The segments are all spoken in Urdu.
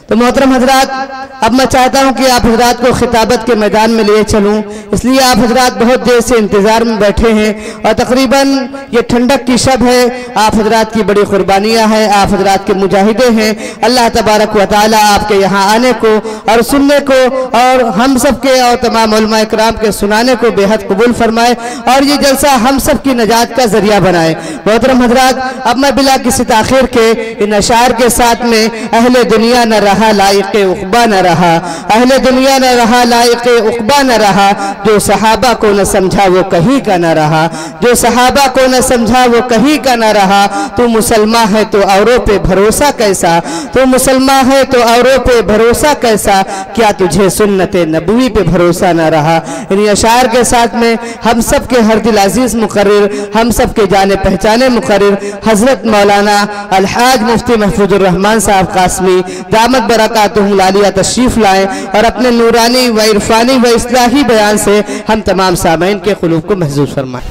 تو محترم حضرات، اب میں چاہتا ہوں کہ آپ حضرات کو خطابت کے میدان میں لیے چلوں، اس لیے آپ حضرات بہت دیر سے انتظار میں بیٹھے ہیں اور تقریباً یہ ٹھنڈک کی شب ہے، آپ حضرات کی بڑی قربانیاں ہیں، آپ حضرات کے مجاہدے ہیں۔ اللہ تبارک و تعالی آپ کے یہاں آنے کو اور سننے کو اور ہم سب کے اور تمام علماء اکرام کے سنانے کو بے حد قبول فرمائے اور یہ جلسہ ہم سب کی نجات کا ذریعہ بنائے۔ محترم حضرات، اب میں بلا کسی تاخیر کے ان اشعار کے ساتھ میں اہل دنیا نہ رہا لائق عقبہ نہ رہا، اہل دنیا نہ رہا لائق عقبہ نہ رہا، جو صحابہ کو نہ سمجھا وہ کہیں کا نہ رہا، جو صحابہ کو نہ سمجھا وہ کہیں کا نہ رہا، تو مسلمان ہے تو اوروں پہ بھروسہ کیسا، تو مسلمان ہے تو اوروں پہ بھروسہ کیسا، کیا تجھے سنت نبوی پہ بھروسہ نہ رہا۔ انہی اشعار کے ساتھ میں ہم سب کے ہر دل عزیز مقرر، ہم سب کے جانے پہچانے مقرر حضرت مولانا الحاج مفتی محفوظ الرحمان صاحب قاسمی دامت برکاتہم العالیہ تشریف لائیں اور اپنے نورانی و عرفانی و اصلاحی بیان سے ہم تمام سامعین کے قلوب کو محظوظ فرمائیں۔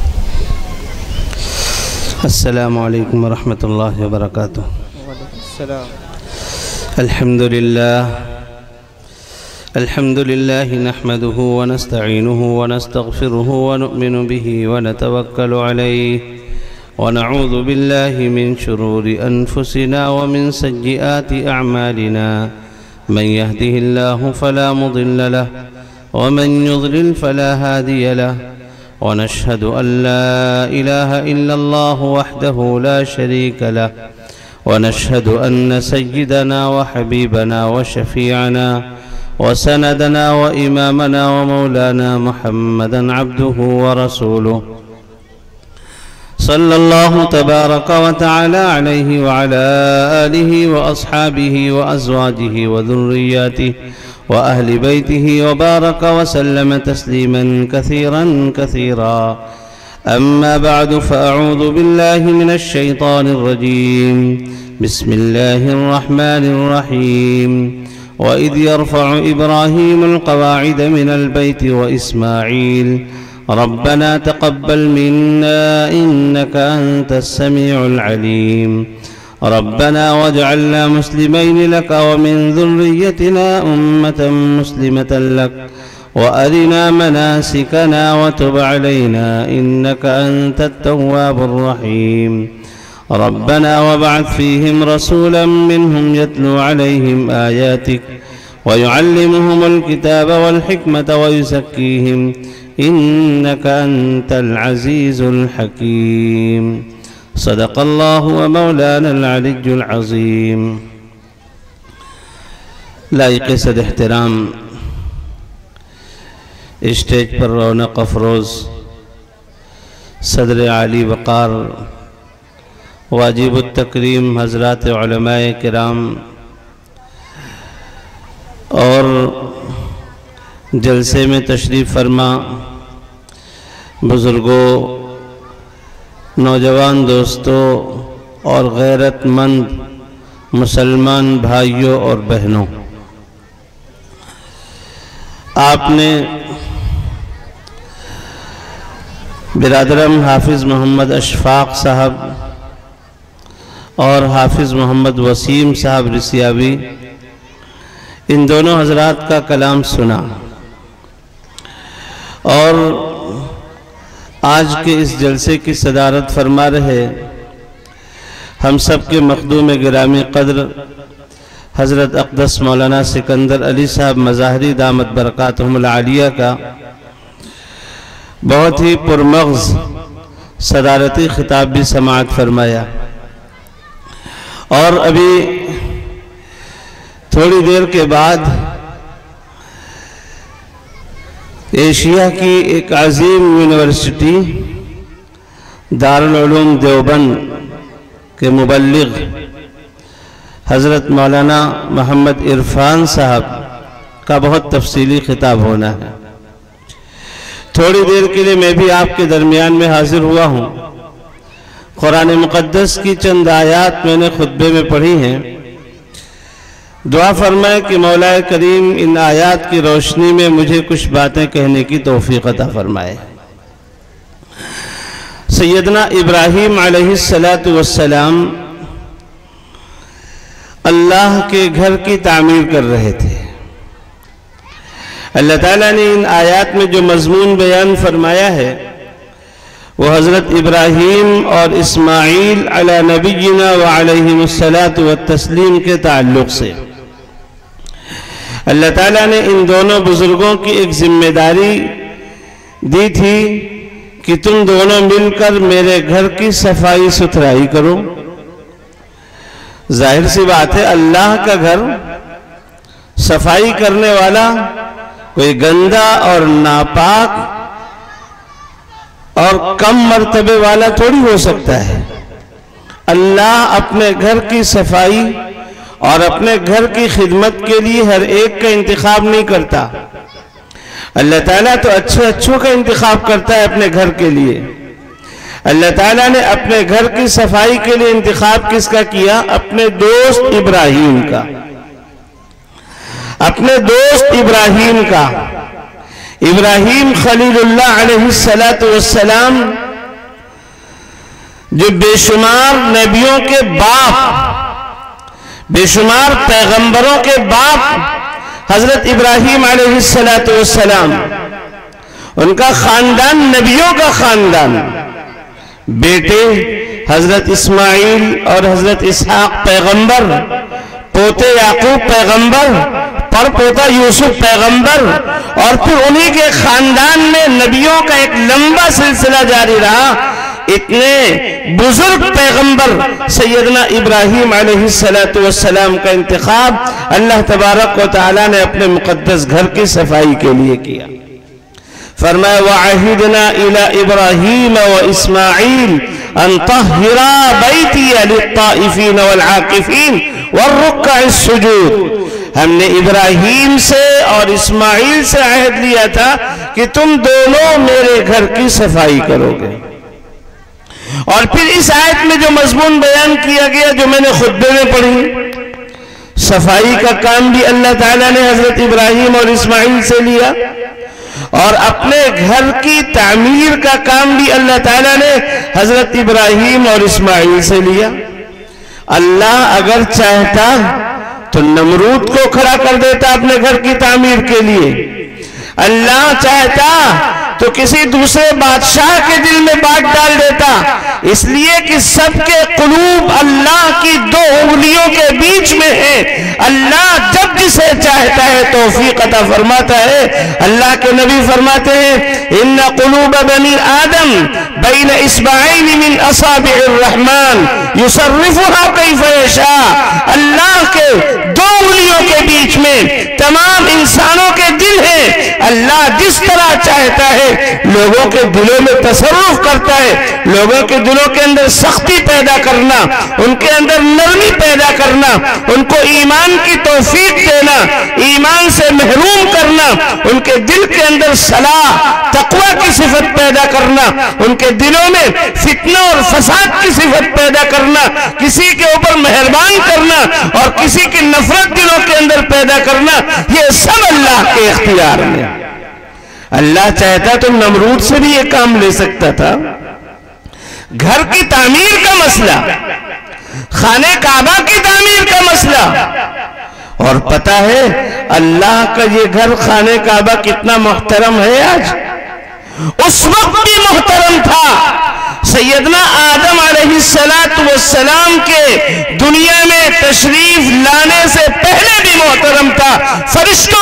السلام علیکم ورحمۃ اللہ وبرکاتہ۔ الحمد لله نحمده ونستعينه ونستغفره ونؤمن به ونتوكل عليه ونعوذ بالله من شرور أنفسنا ومن سيئات أعمالنا، من يهده الله فلا مضل له ومن يضلل فلا هادي له، ونشهد أن لا إله إلا الله وحده لا شريك له، ونشهد أن سيدنا وحبيبنا وشفيعنا وسندنا وإمامنا ومولانا محمدًا عبده ورسوله، صلى الله تبارك وتعالى عليه وعلى آله وأصحابه وأزواجه وذرياته وأهل بيته وبارك وسلم تسليماً كثيراً كثيراً. أما بعد، فأعوذ بالله من الشيطان الرجيم. بسم الله الرحمن الرحيم. وإذ يرفع إبراهيم القواعد من البيت وإسماعيل ربنا تقبل منا إنك أنت السميع العليم ربنا واجعلنا مسلمين لك ومن ذريتنا أمة مسلمة لك وأرنا مناسكنا وتب علينا إنك أنت التواب الرحيم ربنا وابعث فيهم رسولا منهم يتلو عليهم آياتك ويعلمهم الكتاب والحكمة ويزكيهم إنك أنت العزيز الحكيم. صدق الله ومولانا العلي العظيم. لائق صد احترام اسٹیج پر رونق افروز صدر عالی وقار واجب التکریم حضرات علماء کرام اور جلسے میں تشریف فرما بزرگوں، نوجوان دوستوں اور غیرت مند مسلمان بھائیوں اور بہنوں، آپ نے برادرم حافظ محمد اشفاق صاحب اور حافظ محمد وسیم صاحب رسیاوی ان دونوں حضرات کا کلام سنا اور آج کے اس جلسے کی صدارت فرما رہے ہم سب کے مخدوم گرامی قدر حضرت اقدس مولانا سکندر علی صاحب مظاہری دامت برکاتہم العالیہ کا بہت ہی پرمغز صدارتی خطاب بھی سماعت فرمایا اور ابھی تھوڑی دیر کے بعد ایشیا کی ایک عظیم یونیورسٹی دارالعلوم دیوبند کے مبلغ حضرت مولانا محمد عرفان صاحب کا بہت تفصیلی خطاب ہونا ہے۔ تھوڑی دیر کے لیے میں بھی آپ کے درمیان میں حاضر ہوا ہوں۔ قرآن مقدس کی چند آیات میں نے خطبے میں پڑھی ہیں۔ دعا فرمائے کہ مولا کریم ان آیات کی روشنی میں مجھے کچھ باتیں کہنے کی توفیق عطا فرمائے۔ سیدنا ابراہیم علیہ السلام اللہ کے گھر کی تعمیر کر رہے تھے۔ اللہ تعالیٰ نے ان آیات میں جو مضمون بیان فرمایا ہے وہ حضرت ابراہیم اور اسماعیل علی نبینا وعلیہم الصلاۃ والتسلیم کے تعلق سے۔ اللہ تعالیٰ نے ان دونوں بزرگوں کی ایک ذمہ داری دی تھی کہ تم دونوں مل کر میرے گھر کی صفائی ستھرائی کرو۔ ظاہر سی بات ہے، اللہ کا گھر صفائی کرنے والا کوئی گندا اور ناپاک اور کم مرتبے والا تھوڑی ہو سکتا ہے۔ اللہ اپنے گھر کی صفائی اور اپنے گھر کی خدمت کے لیے ہر ایک کا انتخاب نہیں کرتا۔ اللہ تعالیٰ تو اچھوں کا انتخاب کرتا ہے اپنے گھر کے لیے۔ اللہ تعالیٰ نے اپنے گھر کی صفائی کے لیے انتخاب کس کا کیا؟ اپنے دوست ابراہیم کا۔ اپنے دوست ابراہیم کا۔ ابراہیم خلیل اللہ علیہ السلام جو بے شمار نبیوں کے باپ، بے شمار پیغمبروں کے باپ حضرت ابراہیم علیہ السلام، ان کا خاندان نبیوں کا خاندان، بیٹے حضرت اسماعیل اور حضرت اسحاق پیغمبر، پوتے یعقوب پیغمبر، پوتا یوسف پیغمبر، اور پھر انہی کے خاندان میں نبیوں کا ایک لمبا سلسلہ جاری رہا۔ اتنے بزرگ پیغمبر سیدنا ابراہیم علیہ السلام کا انتخاب اللہ تبارک و تعالیٰ نے اپنے مقدس گھر کی صفائی کے لیے کیا۔ فرمایا وَعَهِدْنَا إِلَىٰ إِبْرَاهِيمَ وَإِسْمَاعِيلَ أَن طَهِّرَا بَيْتِيَ لِلطَّائِفِينَ وَالْعَاكِفِينَ وَالرُّكَّعِ السُّجُودِ۔ ہم نے ابراہیم سے اور اسماعیل سے عہد لیا تھا کہ تم دونوں میرے گھر کی صفائی کرو گے۔ اور پھر اس آیت میں جو مضمون بیان کیا گیا جو میں نے خطبے میں پڑھی، صفائی کا کام بھی اللہ تعالیٰ نے حضرت ابراہیم اور اسماعیل سے لیا، اور اپنے گھر کی تعمیر کا کام بھی اللہ تعالیٰ نے حضرت ابراہیم اور اسماعیل سے لیا۔ اللہ اگر چاہتا تو نمرود کو کھڑا کر دیتا اپنے گھر کی تعمیر کے لیے۔ اللہ چاہتا تو کسی دوسرے بادشاہ کے دل میں بات ڈال دیتا، اس لیے کہ سب کے قلوب اللہ کی دو انگلیوں کے بیچ میں ہے۔ اللہ جب جسے چاہتا ہے توفیق عطا فرماتا ہے۔ اللہ کے نبی فرماتے ہیں ان قلوب بنی آدم بین اصبعین من اصابع الرحمن یصرفها کیف یشاء۔ اللہ کے دو انگلیوں کے بیچ میں تمام انسانوں کے دل ہیں، اللہ جس طرح چاہتا ہے لوگوں کے دلوں میں تصرف کرتا ہے۔ لوگوں کے دلوں کے اندر سختی پیدا کرنا، ان کے اندر نرمی پیدا کرنا، ان کو ایمان کی توفیق دینا، ایمان سے محروم کرنا، ان کے دل کے اندر صلاح تقوی کی صفت پیدا کرنا، ان کے دلوں میں فتنہ اور فساد کی صفت پیدا کرنا، کسی کے اوپر مہربان کرنا اور کسی کی نفرت دلوں کے اندر پیدا کرنا، یہ سب اللہ کے اختیار میں۔ اللہ چاہتا تو نمرود سے بھی یہ کام لے سکتا تھا۔ گھر کی تعمیر کا مسئلہ، خانہ کعبہ کی تعمیر کا مسئلہ، اور پتہ ہے اللہ کا یہ گھر خانہ کعبہ کتنا محترم ہے آج، اس وقت بھی محترم تھا۔ سیدنا آدم علیہ السلام کے دنیا میں تشریف لانے سے پہلے بھی محترم تھا۔ فرشتوں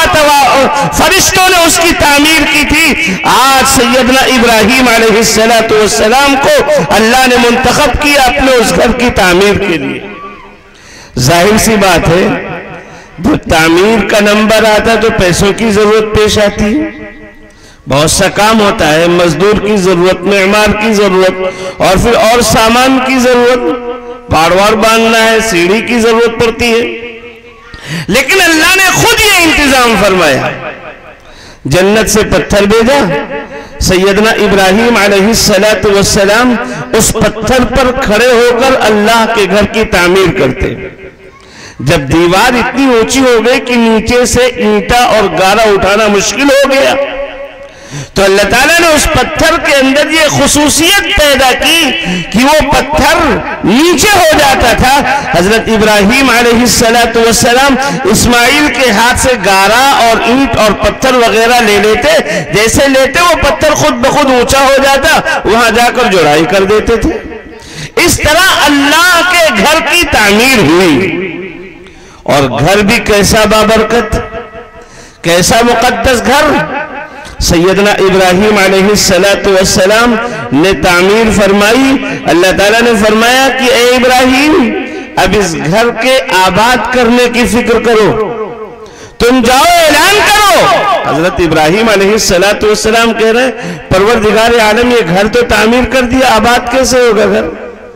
نے اس کی تعمیر کی تھی۔ آج سیدنا ابراہیم علیہ السلام کو اللہ نے منتخب کیا اپنے اس گھر کی تعمیر کے لیے۔ ظاہر سی بات ہے جب تعمیر کا نمبر آتا تو پیسوں کی ضرورت پیش آتی ہے، بہت سا کام ہوتا ہے، مزدور کی ضرورت، معمار کی ضرورت، اور پھر اور سامان کی ضرورت، پاڑوار باندھنا ہے، سیڑھی کی ضرورت پڑتی ہے۔ لیکن اللہ نے خود یہ انتظام فرمایا، جنت سے پتھر بھیجا، سیدنا ابراہیم علیہ السلام اس پتھر پر کھڑے ہو کر اللہ کے گھر کی تعمیر کرتے۔ جب دیوار اتنی اونچی ہو گئی کہ نیچے سے اینٹا اور گارا اٹھانا مشکل ہو گیا، تو اللہ تعالیٰ نے اس پتھر کے اندر یہ خصوصیت پیدا کی کہ وہ پتھر نیچے ہو جاتا تھا. حضرت ابراہیم علیہ السلام اسماعیل کے ہاتھ سے گارا اور اینٹ اور پتھر وغیرہ لے لیتے, جیسے لیتے وہ پتھر خود بخود اونچا ہو جاتا, وہاں جا کر جڑائی کر دیتے تھے. اس طرح اللہ کے گھر کی تعمیر ہوئی, اور گھر بھی کیسا بابرکت, کیسا مقدس گھر. سیدنا ابراہیم علیہ السلام نے تعمیر فرمائی. اللہ تعالیٰ نے فرمایا کہ اے ابراہیم, اب اس گھر کے آباد کرنے کی فکر کرو, تم جاؤ اعلان کرو. حضرت ابراہیم علیہ السلام کہہ رہے ہیں پروردگار عالم یہ گھر تو تعمیر کر دیا, آباد کیسے ہوگا گھر؟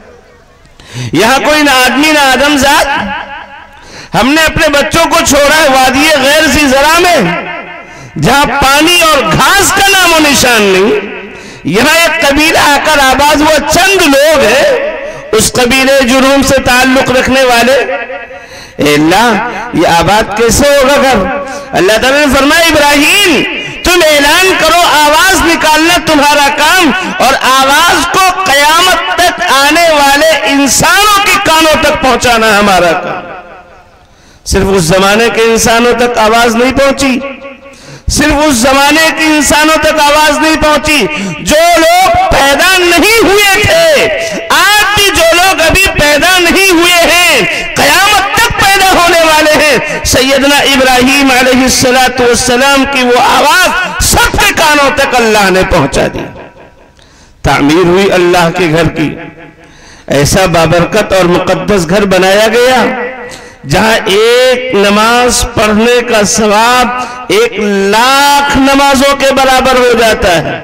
یہاں کوئی نہ آدمی نہ آدم ذات. ہم نے اپنے بچوں کو چھوڑا ہے وادی غیر ذی زرع میں, جہاں پانی اور گھاس کا نام و نشان نہیں. یہاں ایک قبیلہ آ کر آباد ہوا, چند لوگ ہیں اس قبیلے جرہم سے تعلق رکھنے والے. اے اللہ یہ آباد کیسے ہوگا گھر؟ اللہ تعالیٰ نے فرمایا ابراہیم تم اعلان کرو, آواز نکالنا تمہارا کام, اور آواز کو قیامت تک آنے والے انسانوں کے کانوں تک پہنچانا ہمارا کام. صرف اس زمانے کے انسانوں تک آواز نہیں پہنچی, صرف اس زمانے کے انسانوں تک آواز نہیں پہنچی, جو لوگ پیدا نہیں ہوئے تھے, آج بھی جو لوگ ابھی پیدا نہیں ہوئے ہیں, قیامت تک پیدا ہونے والے ہیں, سیدنا ابراہیم علیہ السلام کی وہ آواز سب کے کانوں تک اللہ نے پہنچا دی. تعمیر ہوئی اللہ کے گھر کی, ایسا بابرکت اور مقدس گھر بنایا گیا جہاں ایک نماز پڑھنے کا ثواب 1,00,000 نمازوں کے برابر ہو جاتا ہے.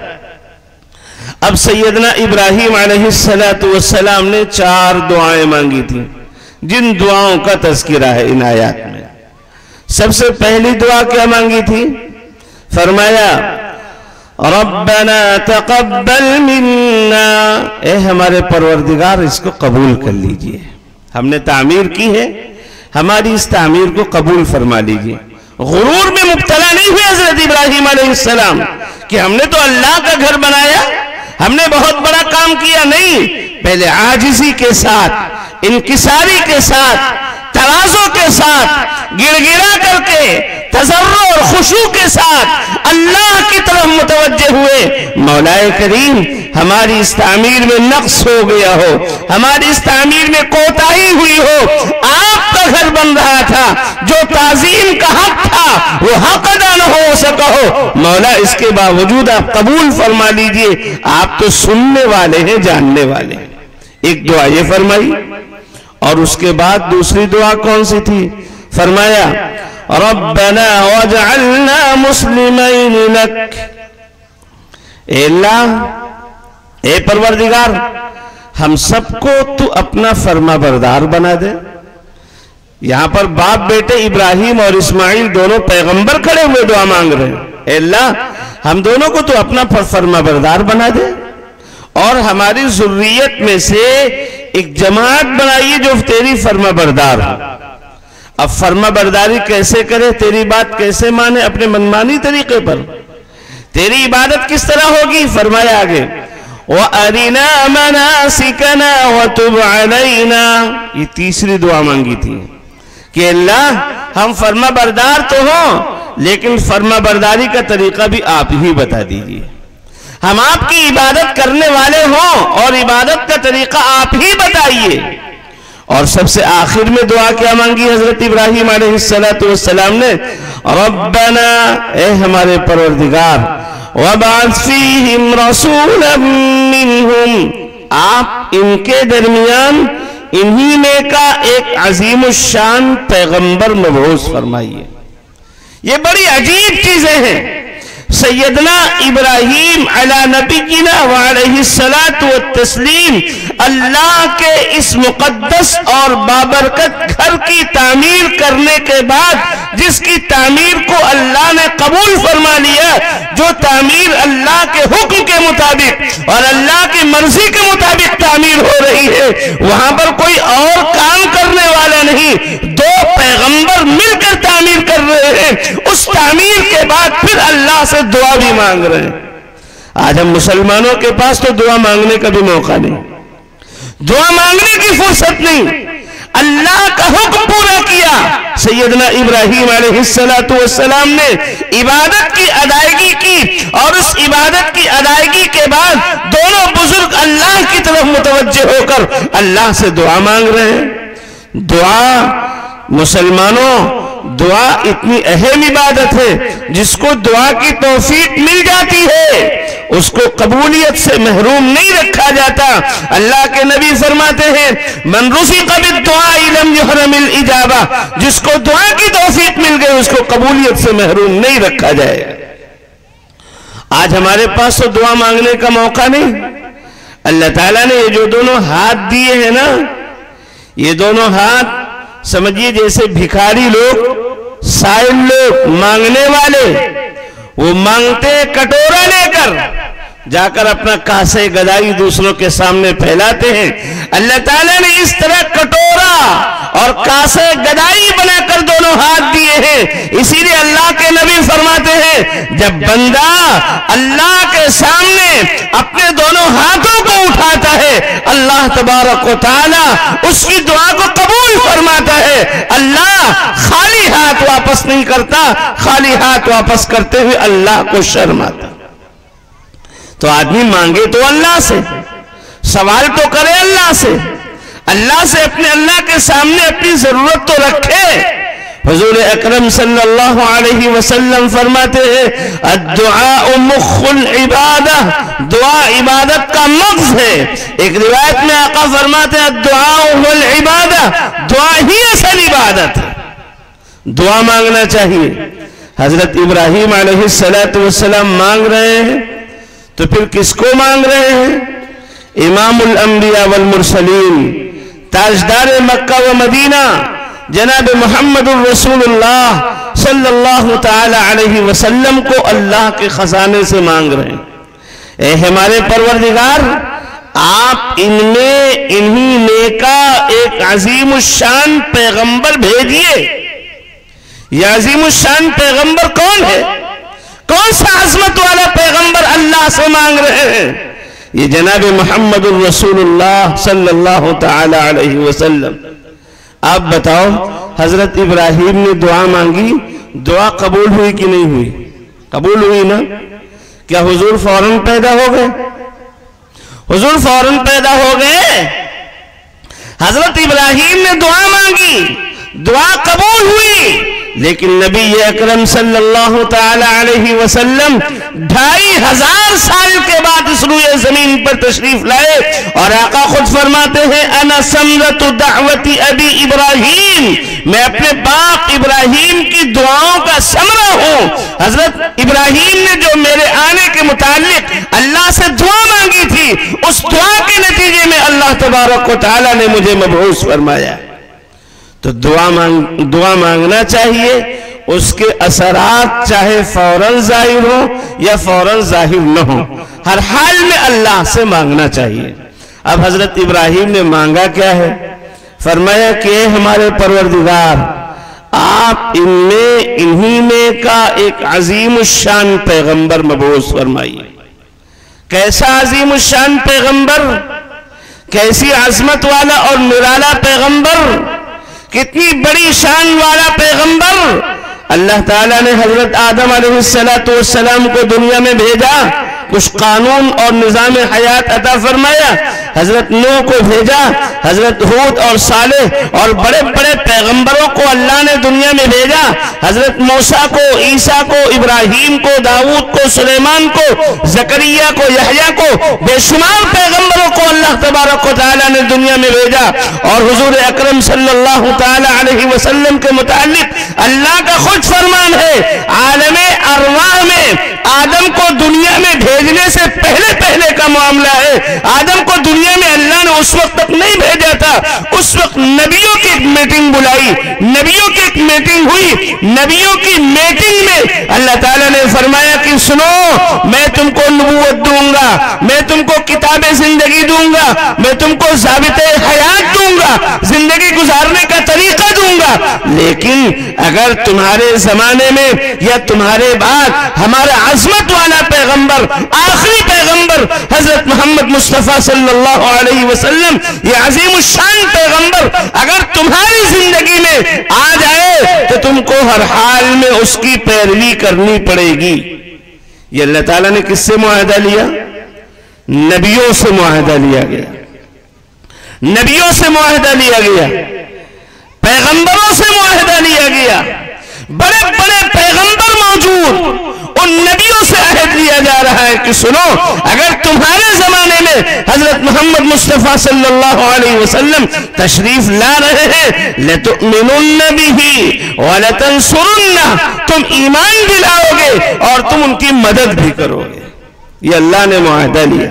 اب سیدنا ابراہیم علیہ السلام نے 4 دعائیں مانگی تھیں, جن دعاؤں کا تذکرہ ہے ان آیات میں. سب سے پہلی دعا کیا مانگی تھی؟ فرمایا ربنا تقبل منا, اے ہمارے پروردگار اس کو قبول کر لیجئے, ہم نے تعمیر کی ہے, ہماری اس تعمیر کو قبول فرما لیجئے. غرور میں مبتلا نہیں ہوئے حضرت ابراہیم علیہ السلام کہ ہم نے تو اللہ کا گھر بنایا, ہم نے بہت بڑا کام کیا. نہیں, پہلے عاجزی کے ساتھ, انکساری کے ساتھ, تواضع کے ساتھ, گڑ گڑا کر کے, تضرع اور خشوع کے ساتھ اللہ کی طرف متوجہ ہوئے. مولا کریم ہماری اس تعمیر میں نقص ہو گیا ہو, ہماری اس تعمیر میں کوتاہی ہوئی ہو, آپ کا گھر بن رہا تھا, جو تعظیم کا حق تھا وہ حق ادا نہ ہو سکا ہو, مولا اس کے باوجود آپ قبول فرما لیجئے, آپ تو سننے والے ہیں, جاننے والے ہیں. ایک دعا یہ فرمائی, اور اس کے بعد دوسری دعا کون سی تھی؟ فرمایا ربنا واجعلنا مسلمین لک, اے اللہ, اے پروردگار ہم سب کو تو اپنا فرما بردار بنا دے. یہاں پر باپ بیٹے ابراہیم اور اسماعیل دونوں پیغمبر کھڑے ہوئے دعا مانگ رہے ہیں. اے اللہ ہم دونوں کو تو اپنا فرما بردار بنا دے, اور ہماری ذریت میں سے ایک جماعت بنائیے جو تیری فرما بردار ہو. اب فرما برداری کیسے کرے, تیری بات کیسے مانے اپنے منمانی طریقے پر, تیری عبادت کس طرح ہوگی؟ فرمایا آگے وَأَرِنَا مَنَاسِكَنَا وَتُبْ عَلَيْنَا, یہ تیسری دعا مانگی تھی کہ اللہ ہم فرما بردار تو ہوں, لیکن فرما برداری کا طریقہ بھی آپ ہی بتا دیجئے. ہم آپ کی عبادت کرنے والے ہوں اور عبادت کا طریقہ آپ ہی بتائیے. اور سب سے آخر میں دعا کیا مانگی حضرت ابراہیم علیہ السلام نے؟ ربنا, اے ہمارے پروردگار, وَبَعَثْ فِيهِمْ رَسُولًا مِّنْهُمْ, آپ ان کے درمیان انہی میں کا ایک عظیم الشان پیغمبر مبعوث فرمائیے. یہ بڑی عجیب چیزیں ہیں. سیدنا ابراہیم علی نبینا وعلیہ السلام اللہ کے اس مقدس اور بابرکت گھر کی تعمیر کرنے کے بعد, جس کی تعمیر کو اللہ نے قبول فرما لیا, جو تعمیر اللہ کے حکم کے مطابق اور اللہ کی مرضی کے مطابق تعمیر ہو رہی ہے, وہاں پر کوئی اور کام کرنے والا نہیں, 2 پیغمبر مل کر تعمیر تعمیر کر رہے ہیں، اس تعمیر کے بعد پھر اللہ سے دعا بھی مانگ رہے ہیں۔ آج ہم مسلمانوں کے پاس تو دعا مانگنے کا بھی موقع نہیں، دعا مانگنے کی فرصت نہیں۔ اللہ کا حکم پورا کیا، سیدنا ابراہیم علیہ السلام نے عبادت کی ادائیگی کی، اور اس عبادت کی ادائیگی کے بعد دونوں بزرگ اللہ کی طرف متوجہ ہو کر اللہ سے دعا مانگ رہے ہیں۔ دعا مسلمانوں، دعا اتنی اہم عبادت ہے، جس کو دعا کی توفیق مل جاتی ہے اس کو قبولیت سے محروم نہیں رکھا جاتا۔ اللہ کے نبی فرماتے ہیں من رزق بالدعاء لم يحرم الاجابہ، جس کو دعا کی توفیق مل گئی اس کو قبولیت سے محروم نہیں رکھا جائے۔ آج ہمارے پاس تو دعا مانگنے کا موقع نہیں۔ اللہ تعالیٰ نے یہ جو دونوں ہاتھ دیے ہیں نا، یہ دونوں ہاتھ سمجھیے جیسے بھکاری لوگ، سائل لوگ، مانگنے والے، وہ مانگتے کٹورا لے کر جا کر اپنا کاسے گدائی دوسروں کے سامنے پھیلاتے ہیں۔ اللہ تعالیٰ نے اس طرح کٹورا اور کاسے گدائی بنا کر دونوں ہاتھ دیے ہیں۔ اسی لیے اللہ کے نبی فرماتے ہیں جب بندہ اللہ کے سامنے اپنے دونوں ہاتھوں کو اٹھاتا ہے، اللہ تبارک و تعالی اس کی دعا کو قبول فرماتا ہے۔ اللہ خالی ہاتھ واپس نہیں کرتا، خالی ہاتھ واپس کرتے ہوئے اللہ کو شرماتا۔ تو آدمی مانگے تو اللہ سے، سوال تو کرے اللہ سے، اللہ سے اپنے اللہ کے سامنے اپنی ضرورت تو رکھے۔ حضور اکرم صلی اللہ علیہ وسلم فرماتے ہیں الدعاء مخ العبادہ، دعا عبادت کا مغز ہے۔ ایک روایت میں آقا فرماتے ہیں الدعاء هو العبادہ، دعا ہی اصل عبادت ہے۔ دعا مانگنا چاہیے۔ حضرت ابراہیم علیہ السلام مانگ رہے ہیں تو پھر کس کو مانگ رہے ہیں؟ امام الانبیاء والمرسلین، تاجدار مکہ و مدینہ جناب محمد الرسول اللہ صلی اللہ تعالی علیہ وسلم کو اللہ کے خزانے سے مانگ رہے ہیں۔ اے ہمارے پروردگار، آپ ان میں انہی نیکا ایک عظیم الشان پیغمبر بھیجئے۔ یہ عظیم الشان پیغمبر کون ہے؟ کون سا عظمت والا پیغمبر اللہ سے مانگ رہے ہیں؟ یہ جناب محمد الرسول اللہ صلی اللہ تعالی علیہ وسلم۔ آپ بتاؤ، حضرت ابراہیم نے دعا مانگی، دعا قبول ہوئی کہ نہیں ہوئی؟ قبول ہوئی نا؟ کیا حضور فوراً پیدا ہو گئے؟ حضور فوراً پیدا ہو گئے؟ حضرت ابراہیم نے دعا مانگی، دعا قبول ہوئی، لیکن نبی اکرم صلی اللہ تعالی علیہ وسلم 2500 سال کے بعد اس روئے زمین پر تشریف لائے، اور آقا خود فرماتے ہیں انا ثمرۃ دعوت ابی ابراہیم، میں اپنے باپ ابراہیم کی دعاؤں کا ثمرہ ہوں۔ حضرت ابراہیم نے جو میرے آنے کے متعلق اللہ سے دعا مانگی تھی، اس دعا کے نتیجے میں اللہ تبارک و تعالی نے مجھے مبعوث فرمایا۔ تو دعا مانگنا چاہیے، اس کے اثرات چاہے فوراً ظاہر ہو یا فوراً ظاہر نہ ہو، ہر حال میں اللہ سے مانگنا چاہیے۔ اب حضرت ابراہیم نے مانگا کیا ہے؟ فرمایا کہ اے ہمارے پروردگار، آپ ان میں انہی میں کا ایک عظیم الشان پیغمبر مبعوث فرمائیے۔ کیسا عظیم الشان پیغمبر؟ کیسی عظمت والا اور نرالا پیغمبر؟ کتنی بڑی شان والا پیغمبر؟ اللہ تعالیٰ نے حضرت آدم علیہ السلام کو دنیا میں بھیجا، کچھ قانون اور نظام حیات عطا فرمایا۔ حضرت نوح کو بھیجا، حضرت ہود اور صالح اور بڑے بڑے پیغمبروں کو اللہ نے دنیا میں بھیجا۔ حضرت موسیٰ کو، عیسیٰ کو، ابراہیم کو، داؤد کو، سلیمان کو، زکریا کو، یحییٰ کو، بے شمار پیغمبروں کو اللہ تبارک و تعالیٰ نے دنیا میں بھیجا۔ اور حضور اکرم صلی اللہ تعالی علیہ وسلم کے متعلق اللہ کا خود فرمان ہے، عالم ارواح میں آدم کو دنیا میں بھیجنے سے پہلے کا معاملہ ہے۔ آدم کو دنیا میں اللہ نے اس وقت تک نہیں بھیجا تھا، اس وقت نبیوں کی ایک میٹنگ بلائی، نبیوں کی ایک میٹنگ ہوئی۔ نبیوں کی میٹنگ میں اللہ تعالیٰ نے فرمایا کہ سنو، میں تم کو نبوت دوں گا، میں تم کو کتاب زندگی دوں گا، میں تم کو ضابطۂ حیات دوں گا، زندگی گزارنے کا طریقہ دوں گا۔ ہوگا، لیکن اگر تمہارے زمانے میں یا تمہارے بعد ہمارا عظمت والا پیغمبر، آخری پیغمبر حضرت محمد مصطفیٰ صلی اللہ علیہ وسلم، یہ عظیم الشان پیغمبر اگر تمہاری زندگی میں آ جائے تو تم کو ہر حال میں اس کی پیروی کرنی پڑے گی۔ یہ اللہ تعالیٰ نے کس سے معاہدہ لیا؟ نبیوں سے معاہدہ لیا گیا، نبیوں سے معاہدہ لیا گیا، پیغمبروں سے معاہدہ لیا گیا، بڑے بڑے پیغمبر موجود، ان نبیوں سے عہد لیا جا رہا ہے کہ سنو، اگر تمہارے زمانے میں حضرت محمد مصطفیٰ صلی اللہ علیہ وسلم تشریف لا رہے ہیں، لَتُؤْمِنُنَّ بِهِ وَلَتَنْصُرُنَّهُ، تم ایمان بھی لاؤ گے اور تم ان کی مدد بھی کرو گے۔ یہ اللہ نے معاہدہ لیا۔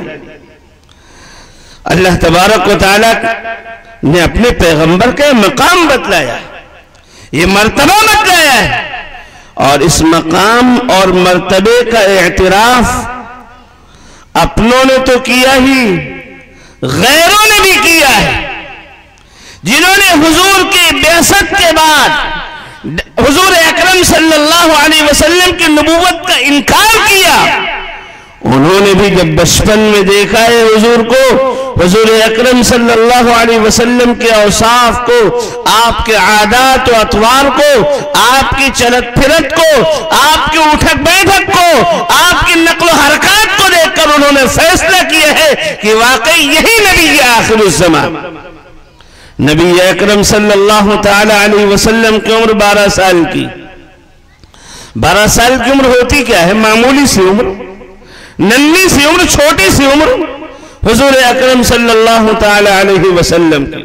اللہ تبارک و تعالیٰ نے اپنے پیغمبر کا مقام بتلایا، یہ مرتبہ بتلایا ہے، اور اس مقام اور مرتبے کا اعتراف اپنوں نے تو کیا ہی، غیروں نے بھی کیا ہے۔ جنہوں نے حضور کی بعثت کے بعد حضور اکرم صلی اللہ علیہ وسلم کی نبوت کا انکار کیا، انہوں نے بھی جب بچپن میں دیکھا ہے حضور کو، حضور اکرم صلی اللہ علیہ وسلم کے اوصاف کو، آپ کے عادات و اطوار کو، آپ کی چلت پھرت کو، آپ کی اٹھک بیٹھک کو، آپ کی نقل و حرکات کو دیکھ کر انہوں نے فیصلہ کیا ہے کہ واقعی یہی نبی آخر الزمان۔ نبی اکرم صلی اللہ تعالی علیہ وسلم کی عمر 12 سال کی۔ 12 سال کی عمر ہوتی کیا ہے؟ معمولی سی عمر، ننھی سی عمر، چھوٹی سی عمر حضور اکرم صلی اللہ تعالی علیہ وسلم کی۔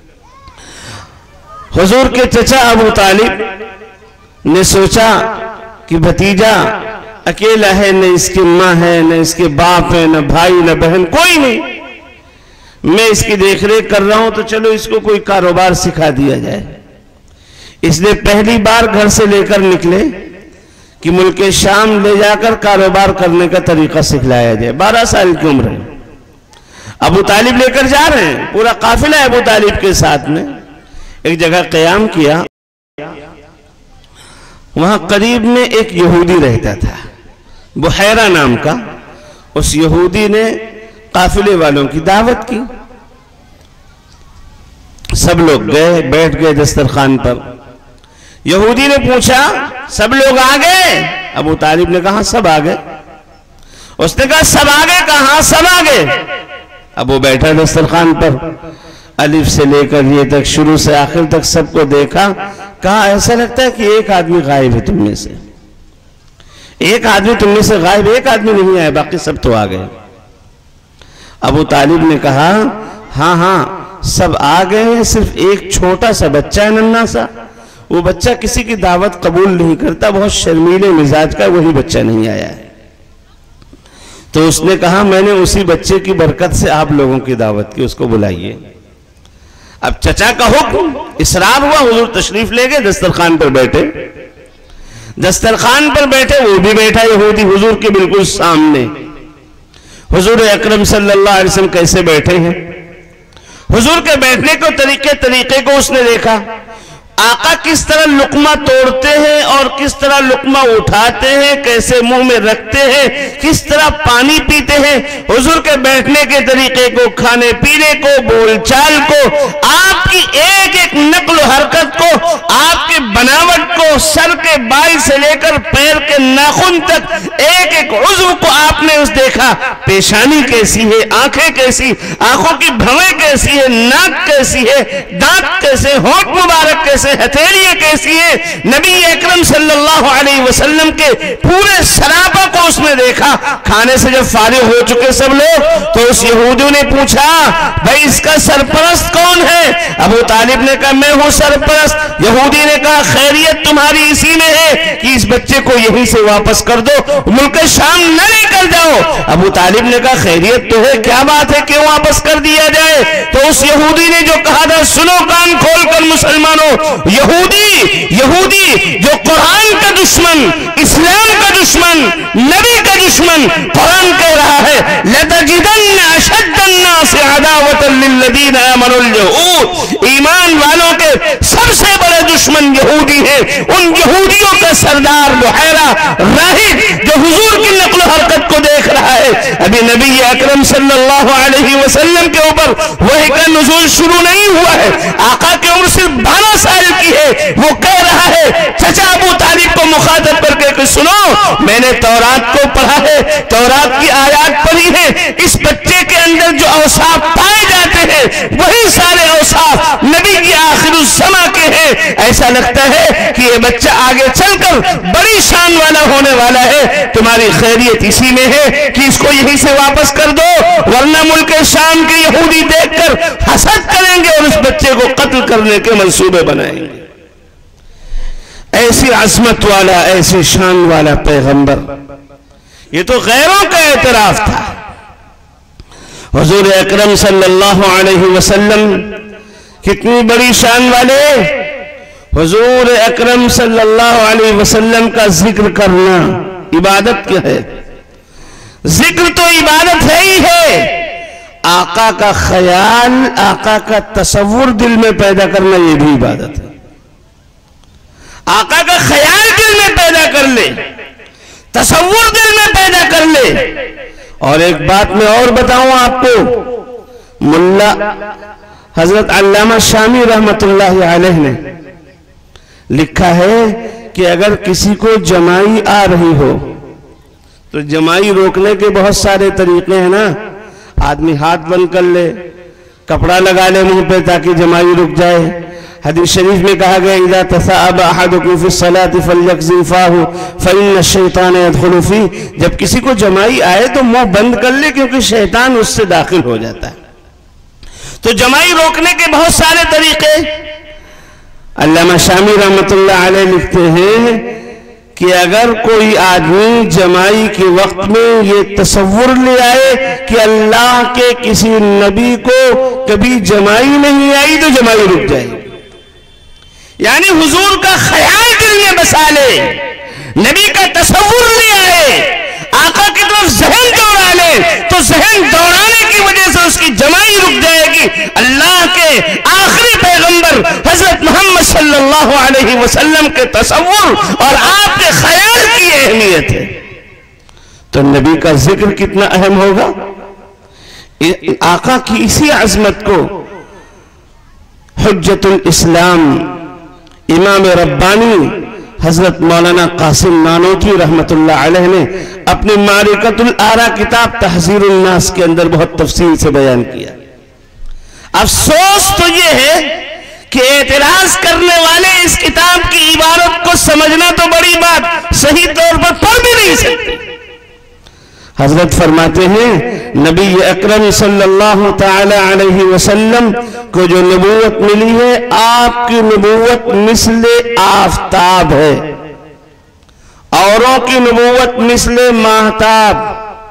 حضور کے چچا ابو طالب نے سوچا کہ بھتیجا اکیلا ہے، نہ اس کی ماں ہے، نہ اس کے باپ ہے، نہ بھائی، نہ بہن، کوئی نہیں، میں اس کی دیکھ ریکھ کر رہا ہوں، تو چلو اس کو کوئی کاروبار سکھا دیا جائے۔ اس نے پہلی بار گھر سے لے کر نکلے کہ ملک شام لے جا کر کاروبار کرنے کا طریقہ سکھلایا جائے۔ 12 سال کی عمر ہے، ابو طالب لے کر جا رہے ہیں، پورا قافلہ ہے ابو طالب کے ساتھ میں۔ ایک جگہ قیام کیا، وہاں قریب میں ایک یہودی رہتا تھا، بحیرہ نام کا۔ اس یہودی نے قافلے والوں کی دعوت کی، سب لوگ گئے، بیٹھ گئے دسترخوان پر۔ یہودی نے پوچھا سب لوگ آ گئے؟ ابو طالب نے کہا سب آ گئے۔ اس نے کہا سب آ گئے؟ کہا ہاں سب آ گئے۔ اب وہ بیٹھا دسترخوان پر، الف سے لے کر یہ تک، شروع سے آخر تک سب کو دیکھا، کہا ایسا لگتا ہے کہ ایک آدمی غائب ہے تم میں سے، ایک آدمی تم میں سے غائب، ایک آدمی نہیں آیا، باقی سب تو آ گئے۔ ابو طالب نے کہا ہاں ہاں سب آ گئے ہیں، صرف ایک چھوٹا سا بچہ ہے، ننھا سا، وہ بچہ کسی کی دعوت قبول نہیں کرتا، بہت شرمیلے مزاج کا، وہی بچہ نہیں آیا ہے۔ تو اس نے کہا میں نے اسی بچے کی برکت سے آپ لوگوں کی دعوت کی، اس کو بلائیے۔ اب چچا کا حکم، اصرار ہوا، حضور تشریف لے گئے، دسترخوان پر بیٹھے، دسترخوان پر بیٹھے، وہ بھی بیٹھا یہودی حضور کے بالکل سامنے۔ حضور اکرم صلی اللہ علیہ وسلم کیسے بیٹھے ہیں، حضور کے بیٹھنے کو طریقے کو اس نے دیکھا، آقا کس طرح لقمہ توڑتے ہیں اور کس طرح لقمہ اٹھاتے ہیں، کیسے منہ میں رکھتے ہیں، کس طرح پانی پیتے ہیں، حضور کے بیٹھنے کے طریقے کو، کھانے پینے کو، بول چال کو، آپ کی ایک ایک نقل و حرکت کو، آپ کی بناوٹ کو، سر کے بال سے لے کر پیر کے ناخن تک ایک ایک عضو کو آپ نے اس دیکھا، پیشانی کیسی ہے، آنکھیں کیسی، آنکھوں کی بھویں کیسی ہے، ناک کیسی ہے، دانت کیسے، ہونٹ مبارک کیسے، ہتھیلیاں کیسی ہیں، نبی اکرم صلی اللہ علیہ وسلم کے پورے سراپا کو اس نے دیکھا۔ کھانے سے جب فارغ ہو چکے سب لوگ، تو اس یہودی نے پوچھا بھائی اس کا سرپرست کون ہے؟ ابو طالب نے کہا میں ہوں سرپرست۔ یہودی نے کہا خیریت تمہاری اسی میں ہے کہ اس بچے کو یہیں سے واپس کر دو، ملک شام نہ لے کر جاؤ۔ ابو طالب نے کہا خیریت تو ہے، کیا بات ہے کہ واپس کر دیا جائے؟ تو اس یہودی نے جو کہا تھا، سنو کان کھول کر مسلمانوں، یہودی جو قرآن کا دشمن، اسلام کا دشمن، نبی کا دشمن، قرآن کہہ رہا ہے لَتَجِدَنَّ أَشَدَّ الناس عداوة للذین آمنوا اليہود، ایمان والوں کے سب سے بڑے دشمن یہودی ہیں، ان یہودیوں کا سردار بحیرہ راہب جو حضور کی نقل و حرکت کو دیکھ رہا ہے، ابھی نبی اکرم صلی اللہ علیہ وسلم کے اوپر وحی کا نزول شروع نہیں ہوا ہے، آقا کی عمر صرف 12 سال کی ہے، وہ کہہ رہا ہے چچا ابو طالب کو مخاطب کر کے کہ سنو، میں نے تورات کو پڑھا ہے، تورات کی آیات پڑھی ہے، اس بچے کے اندر جو اوصاف پائے جاتے ہیں وہی سارے اوصاف نبی کی آخر الزماں کے ہیں، ایسا لگتا ہے کہ یہ بچہ آگے چل کر بڑی شان والا ہونے والا ہے، تمہاری خیریت اسی میں ہے کہ اس کو یہیں سے واپس کر دو، ورنہ ملک شام کے یہودی دیکھ کر حسد کریں گے اور اس بچے کو قتل کرنے کے منصوبے بنائیں گے۔ ایسی عظمت والا، ایسی شان والا پیغمبر، یہ تو غیروں کا اعتراف تھا۔ حضور اکرم صلی اللہ علیہ وسلم کتنی بڑی شان والے، حضور اکرم صلی اللہ علیہ وسلم کا ذکر کرنا عبادت کیا ہے؟ ذکر تو عبادت ہے ہی ہے، آقا کا خیال، آقا کا تصور دل میں پیدا کرنا یہ بھی عبادت ہے۔ آقا کا خیال دل میں پیدا کر لے، تصور دل میں پیدا کر لے۔ اور ایک بات میں اور بتاؤں آپ کو، ملا حضرت علامہ شامی رحمت اللہ علیہ نے لکھا ہے کہ اگر کسی کو جمائی آ رہی ہو تو جمائی روکنے کے بہت سارے طریقے ہیں نا، آدمی ہاتھ بند کر لے، کپڑا لگا لے منہ پہ تاکہ جمائی رک جائے۔ حدیث شریف میں کہا گیا اذا تثاءب احدکم فی الصلاة فلیغضض فاہ فإن الشیطان يدخل فیہ، جب کسی کو جمائی آئے تو منہ بند کر لے کیونکہ شیطان اس سے داخل ہو جاتا ہے۔ تو جمائی روکنے کے بہت سارے طریقے، علامہ شامی رحمت اللہ علیہ لکھتے ہیں کہ اگر کوئی آدمی جمائی کے وقت میں یہ تصور لے آئے کہ اللہ کے کسی نبی کو کبھی جمائی نہیں آئی تو جمائی رک جائے، یعنی حضور کا خیال دل میں بسا لے، نبی کا تصور لے آئے، آقا کی طرف ذہن دوڑا لے تو ذہن دوڑانے کی وجہ سے اس کی جمائی رک جائے گی۔ اللہ کے آخری پیغمبر حضرت محمد صلی اللہ علیہ وسلم کے تصور اور آپ کے خیال کی اہمیت ہے، تو نبی کا ذکر کتنا اہم ہوگا۔ آقا کی اسی عظمت کو حجت الاسلام امام ربانی حضرت مولانا قاسم نانوتوی رحمت اللہ علیہ نے اپنی معرکۃ الآراء کتاب تحذیر الناس کے اندر بہت تفصیل سے بیان کیا۔ افسوس تو یہ ہے کہ اعتراض کرنے والے اس کتاب کی عبارت کو سمجھنا تو بڑی بات، صحیح طور پر پڑھ بھی نہیں سکتے۔ حضرت فرماتے ہیں نبی اکرم صلی اللہ تعالی علیہ وسلم کو جو نبوت ملی ہے، آپ کی نبوت مثل آفتاب ہے، اوروں کی نبوت مثل ماہتاب۔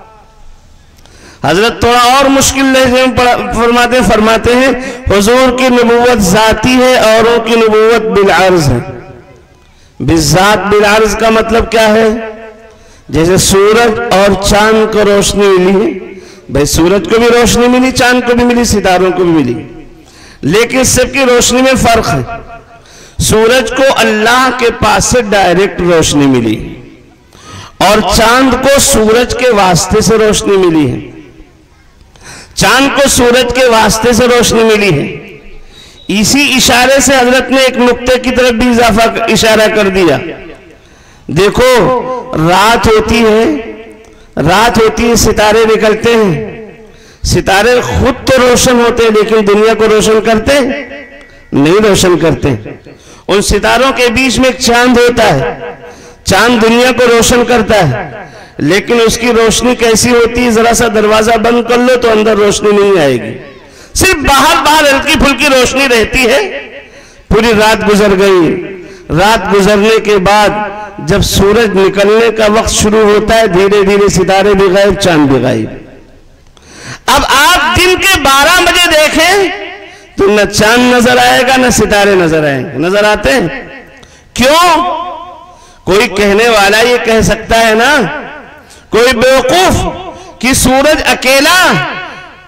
حضرت تھوڑا اور مشکل لہجے میں فرماتے ہیں حضور کی نبوت ذاتی ہے، اوروں کی نبوت بالعرض ہے۔ بالذات بالعرض کا مطلب کیا ہے؟ جیسے سورج اور چاند کو روشنی ملی ہے، بھئی سورج کو بھی روشنی ملی، چاند کو بھی ملی، ستاروں کو بھی ملی، لیکن سب کی روشنی میں فرق ہے۔ سورج کو اللہ کے پاس سے ڈائریکٹ روشنی ملی اور چاند کو سورج کے واسطے سے روشنی ملی ہے، چاند کو سورج کے واسطے سے روشنی ملی ہے۔ اسی اشارے سے حضرت نے ایک نقطے کی طرف بھی اشارہ کر دیا۔ دیکھو رات ہوتی ہے، ستارے نکلتے ہیں، ستارے خود تو روشن ہوتے ہیں لیکن دنیا کو روشن کرتے نہیں، روشن کرتے۔ ان ستاروں کے بیچ میں ایک چاند ہوتا ہے، چاند دنیا کو روشن کرتا ہے، لیکن اس کی روشنی کیسی ہوتی ہے؟ ذرا سا دروازہ بند کر لو تو اندر روشنی نہیں آئے گی، صرف باہر ہلکی پھلکی روشنی رہتی ہے۔ پوری رات گزر گئی، رات گزرنے کے بعد جب سورج نکلنے کا وقت شروع ہوتا ہے، دھیرے دھیرے ستارے بھی غائب، چاند بھی غائب۔ اب آپ دن کے 12 بجے دیکھیں تو نہ چاند نظر آئے گا نہ ستارے نظر آئیں گے۔ نظر آتے ہیں؟ کیوں؟ کوئی کہنے والا یہ کہہ سکتا ہے نا، کوئی بیوقوف، کہ سورج اکیلا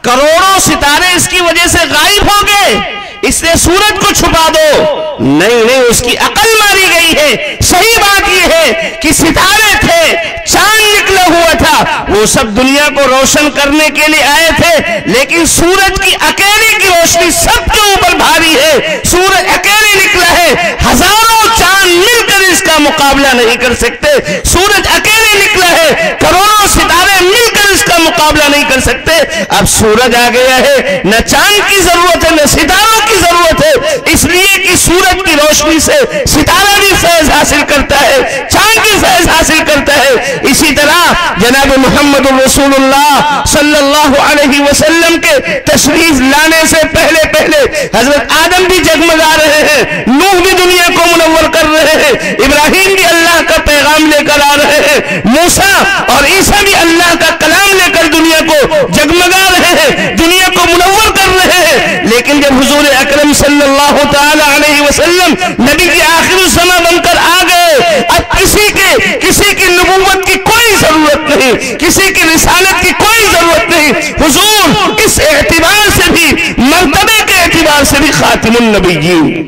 کروڑوں ستارے اس کی وجہ سے غائب ہو گئے، اس لیے سورج کو چھپا دو۔ نہیں، اس کی عقل ماری گئی ہے۔ صحیح بات یہ ہے کہ ستارے تھے، چاند نکلا ہوا تھا، وہ سب دنیا کو روشن کرنے کے لیے آئے تھے، لیکن سورج کی اکیلے کی روشنی سب کے اوپر بھاری ہے۔ سورج اکیلے نکلا ہے، ہزاروں چاند مل کر اس کا مقابلہ نہیں کر سکتے۔ سورج اکیلے نکلا ہے، کروڑوں ستارے مل کر اس کا مقابلہ نہیں کر سکتے۔ اب سورج آ گیا ہے، نہ چاند کی ضرورت ہے نہ ستاروں کی ضرورت ہے، اس لیے کہ سورج کی روشنی سے ستارہ بھی فیض حاصل کرتا ہے، چاند بھی فیض حاصل کرتا ہے۔ اسی طرح جناب محمد رسول اللہ صلی اللہ علیہ وسلم کے تشریف لانے سے پہلے حضرت آدم بھی جگمگا رہے ہیں، نوح بھی دنیا کو منور کر رہے ہیں، ابراہیم بھی اللہ کا پیغام لے کر آ رہے ہیں، موسیٰ اور عیسیٰ بھی اللہ کا کلام لے کر دنیا کو جگمگا رہے ہیں، دنیا کو منور کر رہے ہیں۔ لیکن جب حضور اکرم صلی اللہ تعالی علیہ وسلم نبی کی آخر الزماں بن کر آ گئے، اب کسی کی نبوت کی کوئی ضرورت نہیں، کسی کی رسالت کی کوئی ضرورت نہیں۔ حضور اس اعتبار سے بھی، مرتبے کے اعتبار سے بھی خاتم النبیین۔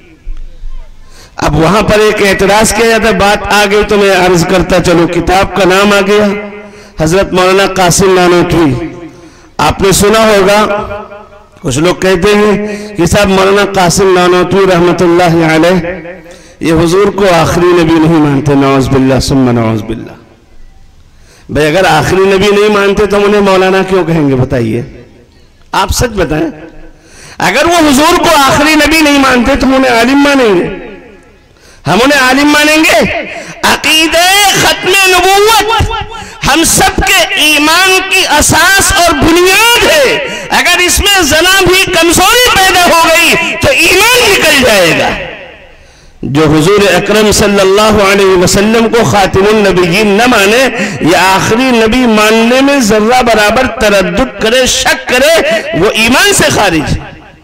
اب وہاں پر ایک اعتراض کیا جاتا ہے، بات آ گئی تو میں عرض کرتا چلو، کتاب کا نام آ گیا حضرت مولانا قاسم نانوتوی۔ آپ نے سنا ہوگا، کچھ لوگ کہتے ہیں کہ صاحب مولانا قاسم نانوتوی رحمت اللہ علیہ یہ حضور کو آخری نبی نہیں مانتے، نعوذ باللہ ثم نعوذ باللہ۔ بھئی اگر آخری نبی نہیں مانتے تو انہیں مولانا کیوں کہیں گے؟ بتائیے، آپ سچ بتائیں، اگر وہ حضور کو آخری نبی نہیں مانتے تو انہیں عالم مانیں گے؟ ہم انہیں عالم مانیں گے؟ عقیدہ ختم نبوت ہم سب کے ایمان کی اساس اور بنیاد ہے، اگر اس میں ذرا بھی کمزوری پیدا ہو گئی تو ایمان نکل جائے گا۔ جو حضور اکرم صلی اللہ علیہ وسلم کو خاتم النبیین نہ مانے یا آخری نبی ماننے میں ذرہ برابر تردد کرے، شک کرے، وہ ایمان سے خارج۔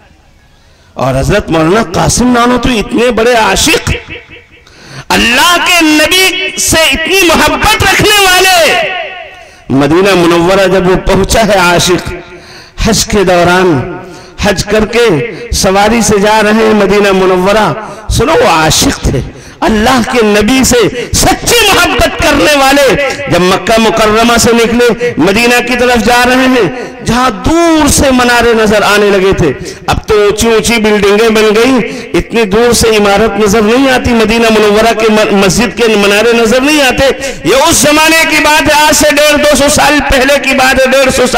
اور حضرت مولانا قاسم نانوتوی اتنے بڑے عاشق، اللہ کے نبی سے اتنی محبت رکھنے والے، مدینہ منورہ جب وہ پہنچا ہے عاشق، حج کے دوران حج کر کے سواری سے جا رہے ہیں مدینہ منورہ، سنو وہ عاشق تھے، اللہ کے نبی سے سچی محبت کرنے والے۔ جب مکہ مکرمہ سے نکلے مدینہ کی طرف جا رہے ہیں، جہاں دور سے منارے نظر آنے لگے تھے، اب تو اونچی اونچی بلڈنگیں بن گئی، اتنی دور سے عمارت نظر نہیں آتی، مدینہ منورہ کے مسجد کے منارے نظر نہیں آتے۔ یہ اس زمانے کی بات ہے، آج سے 150 سال پہلے کی بات ہے، 150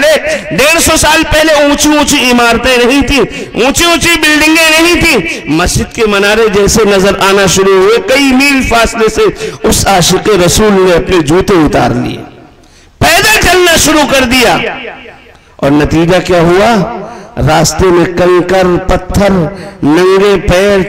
سال پہلے اونچی اونچی عمارتیں نہیں تھی، اونچی اونچی بلڈنگیں نہیں تھی، مسجد کے منارے جیسے نظر آنا شروع ہوئے، کئی میل فاصلے سے اس عاشق رسول نے اپنے جوتے اتار لیے، پیدل چلنا شروع کر دیا، اور نتیجہ کیا ہوا؟ راستے میں کنکر پتھر، ننگے پیر،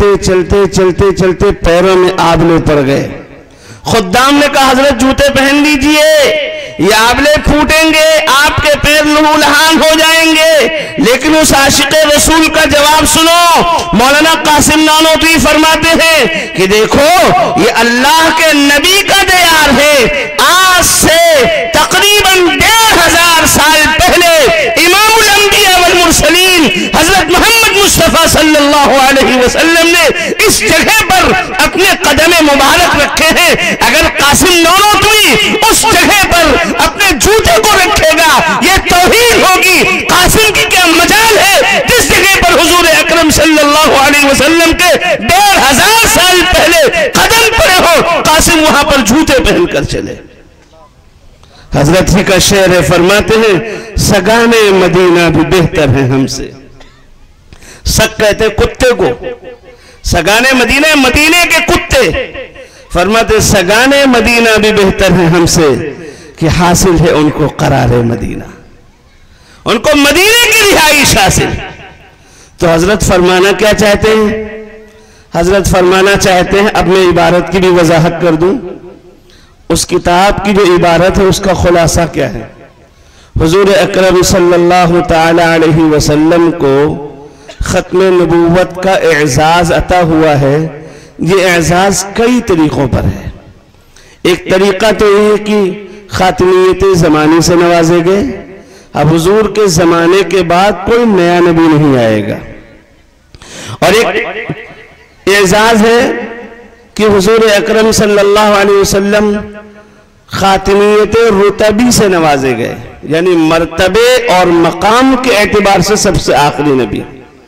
چلتے پیروں میں آبلے پڑ گئے۔ خدام نے کہا حضرت جوتے پہن لیجئے، یہ آبلے پھوٹیں گے، آپ کے پیر لہو لہان ہو جائیں گے۔ لیکن اس عاشق رسول کا جواب سنو، مولانا قاسم نانوتوی فرماتے ہیں کہ دیکھو یہ اللہ کے نبی کا دیار ہے، آج سے تقریباً 1500 سال پہلے امام الانبیاء والمرسلین حضرت محمد مصطفیٰ صلی اللہ علیہ وسلم نے اس جگہ پر اپنے قدم مبارک رکھے ہیں۔ اگر قاسم نانوتوی اس جگہ پر اپنے جوتے کو رکھے گا، یہ توہین ہوگی۔ قاسم کی کیا مجال ہے جس جگہ پر حضور اکرم صلی اللہ علیہ وسلم کے 1500 سال پہلے قدم پڑے ہو، قاسم وہاں پر جوتے پہن کر چلے۔ حضرت ہی کا شعر ہے، فرماتے ہیں سگانے مدینہ بھی بہتر ہیں ہم سے۔ سگ کہتے کتے کو، سگانے مدینہ، مدینے کے کتے، فرماتے سگانے مدینہ بھی بہتر ہیں ہم سے، کہ حاصل ہے ان کو قرار مدینہ، ان کو مدینے کی رہائش حاصل۔ تو حضرت فرمانا کیا چاہتے ہیں؟ حضرت فرمانا چاہتے ہیں، اب میں عبارت کی بھی وضاحت کر دوں، اس کتاب کی جو عبارت ہے اس کا خلاصہ کیا ہے؟ حضور اکرم صلی اللہ تعالی علیہ وسلم کو ختم نبوت کا اعزاز عطا ہوا ہے۔ یہ اعزاز کئی طریقوں پر ہے۔ ایک طریقہ تو یہ ہے کہ خاتمیت زمانی سے نوازے گئے، اب حضور کے زمانے کے بعد کوئی نیا نبی نہیں آئے گا. اور ایک اعزاز ہے کہ حضور اکرم صلی اللہ علیہ وسلم خاتمیت رتبی سے نوازے گئے، یعنی مرتبے اور مقام کے اعتبار سے سب سے آخری نبی.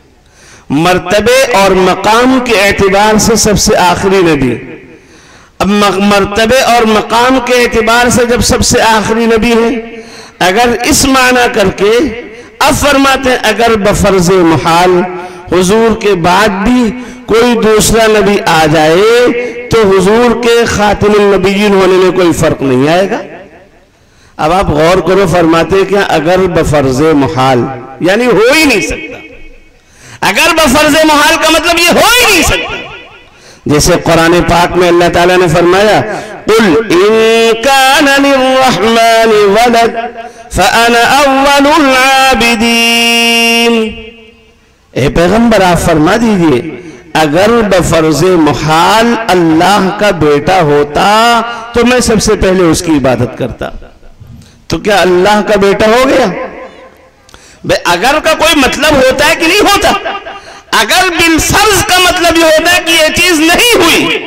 مرتبے اور مقام کے اعتبار سے سب سے آخری نبی. اب مرتبے اور مقام کے اعتبار سے جب سب سے آخری نبی ہیں، اگر اس معنی کر کے اب فرماتے ہیں اگر بفرض محال حضور کے بعد بھی کوئی دوسرا نبی آ جائے تو حضور کے خاتم النبیین ہونے میں کوئی فرق نہیں آئے گا. اب آپ غور کرو، فرماتے کہ اگر بفرض محال یعنی ہو ہی نہیں سکتا. اگر بفرض محال کا مطلب یہ ہو ہی نہیں سکتا. جیسے قرآن پاک میں اللہ تعالیٰ نے فرمایا قُلْ إِن كَانَ لِلرَّحْمَنِ وَلَدٌ فَأَنَا أَوَّلُ الْعَابِدِينَ. اے پیغمبر آپ فرما دیجئے اگر بفرض محال اللہ کا بیٹا ہوتا تو میں سب سے پہلے اس کی عبادت کرتا. تو کیا اللہ کا بیٹا ہو گیا؟ اگر کا کوئی مطلب ہوتا ہے کہ نہیں ہوتا؟ اگر بالفرض کا مطلب یہ ہوتا ہے کہ یہ چیز نہیں ہوئی.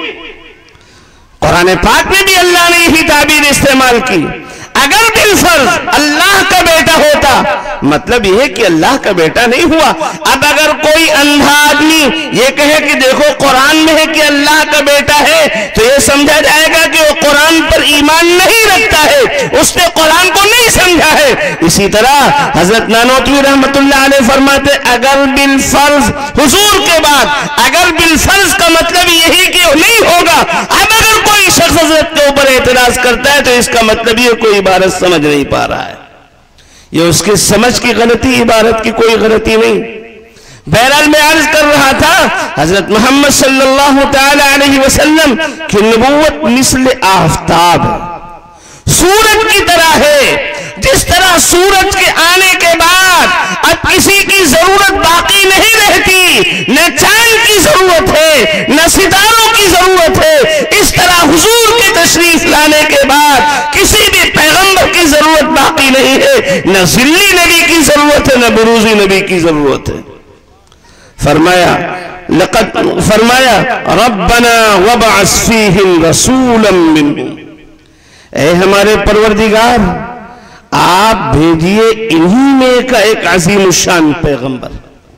قرآن پاک میں بھی اللہ نے یہی تعبیر استعمال کی. اگر بالفرض اللہ کا بیٹا ہوتا مطلب یہ ہے کہ اللہ کا بیٹا نہیں ہوا. اب اگر کوئی اندھا آدمی یہ کہے کہ دیکھو قرآن میں ہے کہ اللہ کا بیٹا ہے تو یہ سمجھا جائے گا کہ وہ قرآن پر ایمان نہیں رکھتا ہے، اس نے قرآن کو نہیں سمجھا ہے. اسی طرح حضرت نانوتوی رحمت اللہ علیہ فرماتے اگر بالفرض حضور کے بعد اگر بالفرض کا مطلب یہی کہ نہیں ہوگا. اب اگر کوئی شخص حضرت کے اوپر اعتراض کرتا ہے تو اس کا مطلب یہ کوئی عبارت سمجھ نہیں پا رہا ہے، یہ اس کے سمجھ کی غلطی، عبارت کی کوئی غلطی نہیں. بہرحال میں عرض کر رہا تھا حضرت محمد صلی اللہ تعالی علیہ وسلم کی نبوت مثل آفتاب سورج کی طرح ہے. جس طرح سورج کے آنے کے بعد اب کسی کی ضرورت باقی نہیں رہتی، نہ چاند کی ضرورت ہے نہ ستاروں کی ضرورت ہے، اس طرح حضور کے تشریف لانے کے بعد کسی بھی پیغمبر کی ضرورت باقی نہیں ہے، نہ ذلی نبی کی ضرورت ہے نہ بروزی نبی کی ضرورت ہے. فرمایا ربنا وابعث فیہم رسولا منہم، اے ہمارے پروردگار آپ بھیجئے انہی میں کا ایک عظیم الشان پیغمبر.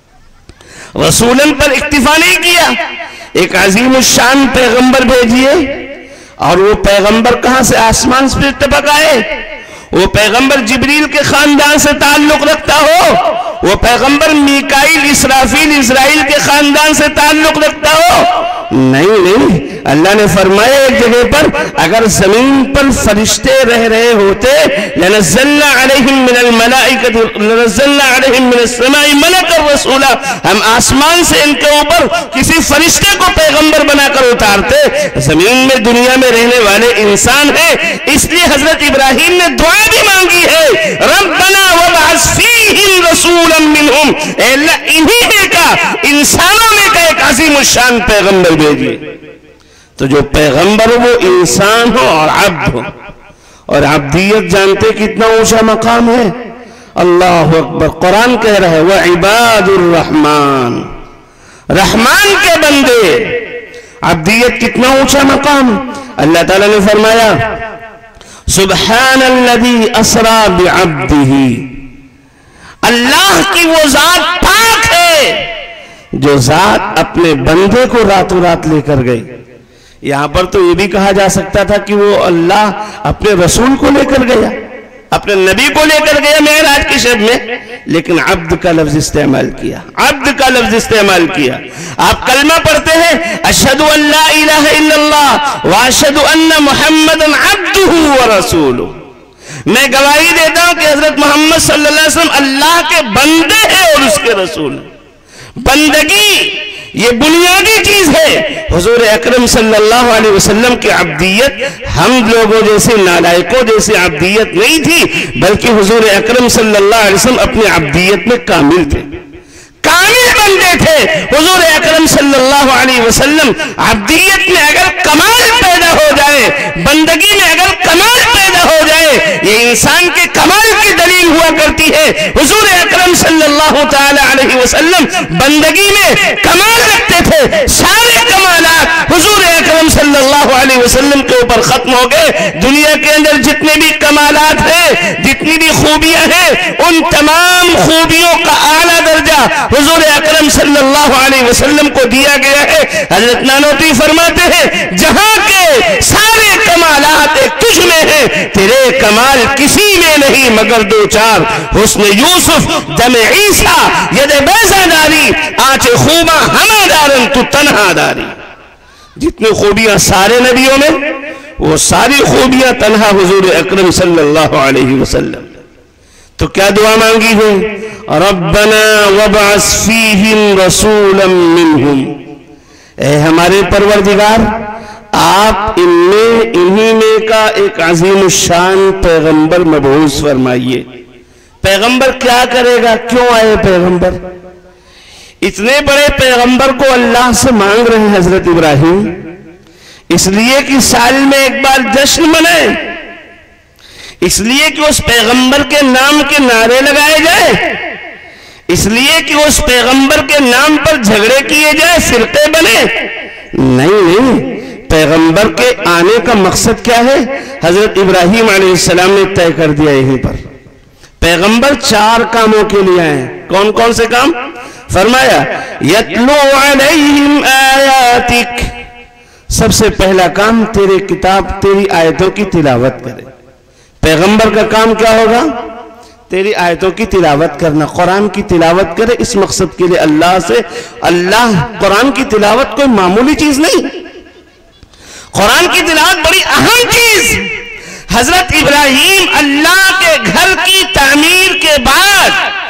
رسولن پر اکتفا نہیں کیا، ایک عظیم الشان پیغمبر بھیجئے. اور وہ پیغمبر کہاں سے؟ آسمان سے ٹپک آئے. وہ پیغمبر جبریل کے خاندان سے تعلق رکھتا ہو؟ وہ پیغمبر میکائیل اسرافیل اسرائیل کے خاندان سے تعلق رکھتا ہو؟ نہیں. اللہ نے فرمایا ایک جگہ پر اگر زمین پر فرشتے رہ رہے ہوتے لنزلنا علیہم من الملائکۃ لنزلنا علیہم من السماء ملکا رسولا، ہم آسمان سے ان کے اوپر کسی فرشتے کو پیغمبر بنا کر اتارتے. زمین میں دنیا میں رہنے والے انسان ہیں، اس لیے حضرت ابراہیم نے دعا بھی مانگی ہے ربنا وابعث فیہم رسولا منہم، اے اللہ انہی کا انسانوں میں کا ایک عظیم الشان پیغمبر بھیجیے. تو جو پیغمبر وہ انسان ہو اور عبد ہو، اور عبدیت جانتے کتنا اونچا مقام ہے. اللہ اکبر. قرآن کہہ رہا ہے وعباد الرحمن، رحمان کے بندے. عبدیت کتنا اونچا مقام. اللہ تعالیٰ نے فرمایا سبحان الذی اسرا بعبدہ، اللہ کی وہ ذات پاک ہے جو ذات اپنے بندے کو راتوں رات لے کر گئی. یہاں پر تو یہ بھی کہا جا سکتا تھا کہ وہ اللہ اپنے رسول کو لے کر گیا، اپنے نبی کو لے کر گیا معراج کی شب میں، لیکن عبد کا لفظ استعمال کیا. عبد کا لفظ استعمال کیا. آپ کلمہ پڑھتے ہیں اشہد ان لا الہ الا اللہ واشہد ان محمد عبدہ ورسولہ، میں گواہی دیتا ہوں کہ حضرت محمد صلی اللہ علیہ وسلم اللہ کے بندے ہیں اور اس کے رسول ہیں. بندگی یہ بنیادی چیز ہے. حضور اکرم صلی اللہ علیہ وسلم کی عبدیت ہم لوگوں جیسے نالائقوں جیسے عبدیت نہیں تھی، بلکہ حضور اکرم صلی اللہ علیہ وسلم اپنی عبدیت میں کامل تھے، کامل بندے تھے. حضور اکرم صلی اللہ علیہ وسلم عبدیت میں اگر کمال پیدا ہو جائے، بندگی میں اگر کمال پیدا ہو جائے، یہ انسان کے کمال کی دلیل ہوا کرتی ہے حضور اکرم صلی اللہ تعالی علیہ وسلم بندگی میں کمال رکھتے تھے، سارے کمالات حضور اکرم صلی اللہ علیہ وسلم کے اوپر ختم ہو گئے۔ دنیا کے اندر جتنے بھی کمالات ہیں، جتنی بھی خوبیاں ہیں، ان تمام خوبیوں کا اعلیٰ درجہ حضور اکرم صلی اللہ علیہ وسلم کو دیا گیا ہے۔ حضرت نانوتوی فرماتے ہیں جہاں کے سارے کمالات ایک تجھ میں ہیں، تیرے کمال کسی میں نہیں مگر دو چار، حسن یوسف دم عیسیٰ ید بیضہ داری، آنچ خوباں ہمیں دارن تو تنہا داری۔ جتنی خوبیاں سارے نبیوں میں، وہ ساری خوبیاں تنہا حضور اکرم صلی اللہ علیہ وسلم۔ تو کیا دعا مانگی ہے؟ ربنا وابعث فیہم رسولا منہم، اے ہمارے پروردگار آپ انہی میں کا ایک عظیم الشان پیغمبر مبعوث فرمائیے۔ پیغمبر کیا کرے گا؟ کیوں آئے پیغمبر؟ اتنے بڑے پیغمبر کو اللہ سے مانگ رہے ہیں حضرت ابراہیم، اس لیے کہ سال میں ایک بار جشن منائے، اس لیے کہ اس پیغمبر کے نام کے نعرے لگائے جائے، اس لیے کہ اس پیغمبر کے نام پر جھگڑے کیے جائے، فرقے بنے؟ نہیں، پیغمبر کے آنے کا مقصد کیا ہے؟ حضرت ابراہیم علیہ السلام نے طے کر دیا یہیں پر۔ پیغمبر چار کاموں کے لیے آئے ہیں۔ کون کون سے کام؟ فرمایا یتلو علیہم آیاتک، سب سے پہلا کام تیرے کتاب تیری آیتوں کی تلاوت کرے۔ پیغمبر کا کام کیا ہوگا؟ تیری آیتوں کی تلاوت کرنا، قرآن کی تلاوت کرے۔ اس مقصد کے لیے اللہ قرآن کی تلاوت کوئی معمولی چیز نہیں، قرآن کی تلاوت بڑی اہم چیز۔ حضرت ابراہیم اللہ کے گھر کی تعمیر کے بعد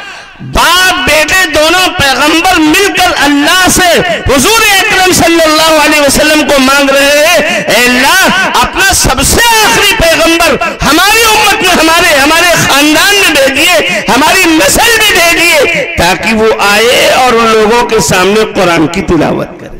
باپ بیٹے دونوں پیغمبر مل کر اللہ سے حضور اکرم صلی اللہ علیہ وسلم کو مانگ رہے ہیں، اے اللہ اپنا سب سے آخری پیغمبر ہماری امت میں ہمارے خاندان میں بھیجیے، ہماری نسل میں بھیجیے، تاکہ وہ آئے اور ان لوگوں کے سامنے قرآن کی تلاوت کرے۔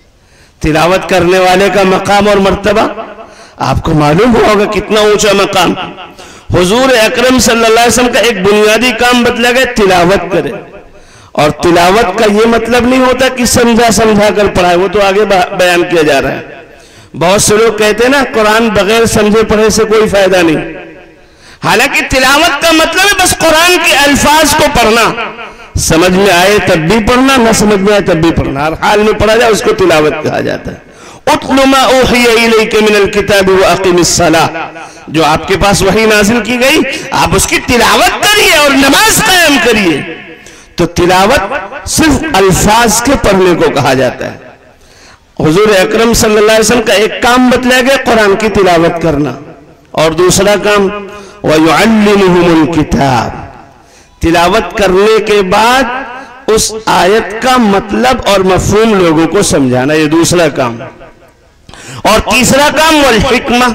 تلاوت کرنے والے کا مقام اور مرتبہ آپ کو معلوم ہوگا کتنا اونچا مقام۔ حضور اکرم صلی اللہ علیہ وسلم کا ایک بنیادی کام بتلا گیا، تلاوت کرے۔ اور تلاوت کا یہ مطلب نہیں ہوتا کہ سمجھا کر پڑھائے، وہ تو آگے بیان کیا جا رہا ہے۔ بہت سے لوگ کہتے ہیں نا قرآن بغیر سمجھے پڑھے سے کوئی فائدہ نہیں، حالانکہ تلاوت کا مطلب ہے بس قرآن کے الفاظ کو پڑھنا، سمجھ میں آئے تب بھی پڑھنا، نہ سمجھ میں آئے تب بھی پڑھنا، ہر حال میں پڑھا جائے اس کو تلاوت کہا جاتا ہے۔ اُتْلُ مَا أُوحِيَ إِلَيْكَ مِنَ الْكِتَابِ وَأَقِمِ الصَّلَاةَ، جو آپ کے پاس وحی نازل کی گئی آپ اس کی تلاوت کریے اور نماز قائم کریے۔ تو تلاوت صرف الفاظ کے پڑھنے کو کہا جاتا ہے۔ حضور اکرم صلی اللہ علیہ وسلم کا ایک کام بتلایا گیا قرآن کی تلاوت کرنا، اور دوسرا کام وَيُعَلِّمُهُمُ الْكِتَابِ، تلاوت کرنے کے بعد اس آیت کا مطلب اور مفہوم لوگوں کو سمجھانا، یہ دوسرا کام۔ اور تیسرا کام والحکمہ،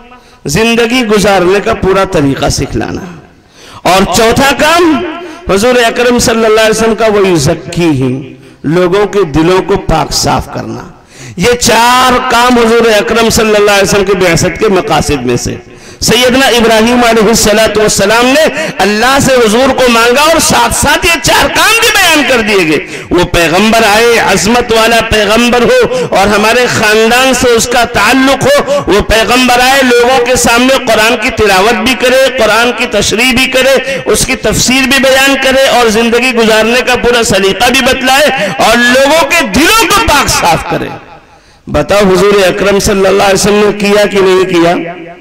زندگی گزارنے کا پورا طریقہ سکھلانا۔ اور چوتھا کام حضور اکرم صلی اللہ علیہ وسلم کا وَيُزَكِّيهِمْ، لوگوں کے دلوں کو پاک صاف کرنا۔ یہ چار کام حضور اکرم صلی اللہ علیہ وسلم کے بعثت کے مقاصد میں سے سیدنا ابراہیم علیہ السلام نے اللہ سے حضور کو مانگا، اور ساتھ ساتھ یہ چار کام بھی بیان کر دیے گئے۔ وہ پیغمبر آئے، عظمت والا پیغمبر ہو اور ہمارے خاندان سے اس کا تعلق ہو، وہ پیغمبر آئے لوگوں کے سامنے قرآن کی تلاوت بھی کرے، قرآن کی تشریح بھی کرے، اس کی تفسیر بھی بیان کرے، اور زندگی گزارنے کا پورا سلیقہ بھی بتلائے، اور لوگوں کے دلوں کو پاک صاف کرے۔ بتاؤ حضور اکرم صلی اللہ علیہ وسلم نے کیا کہ نہیں کیا؟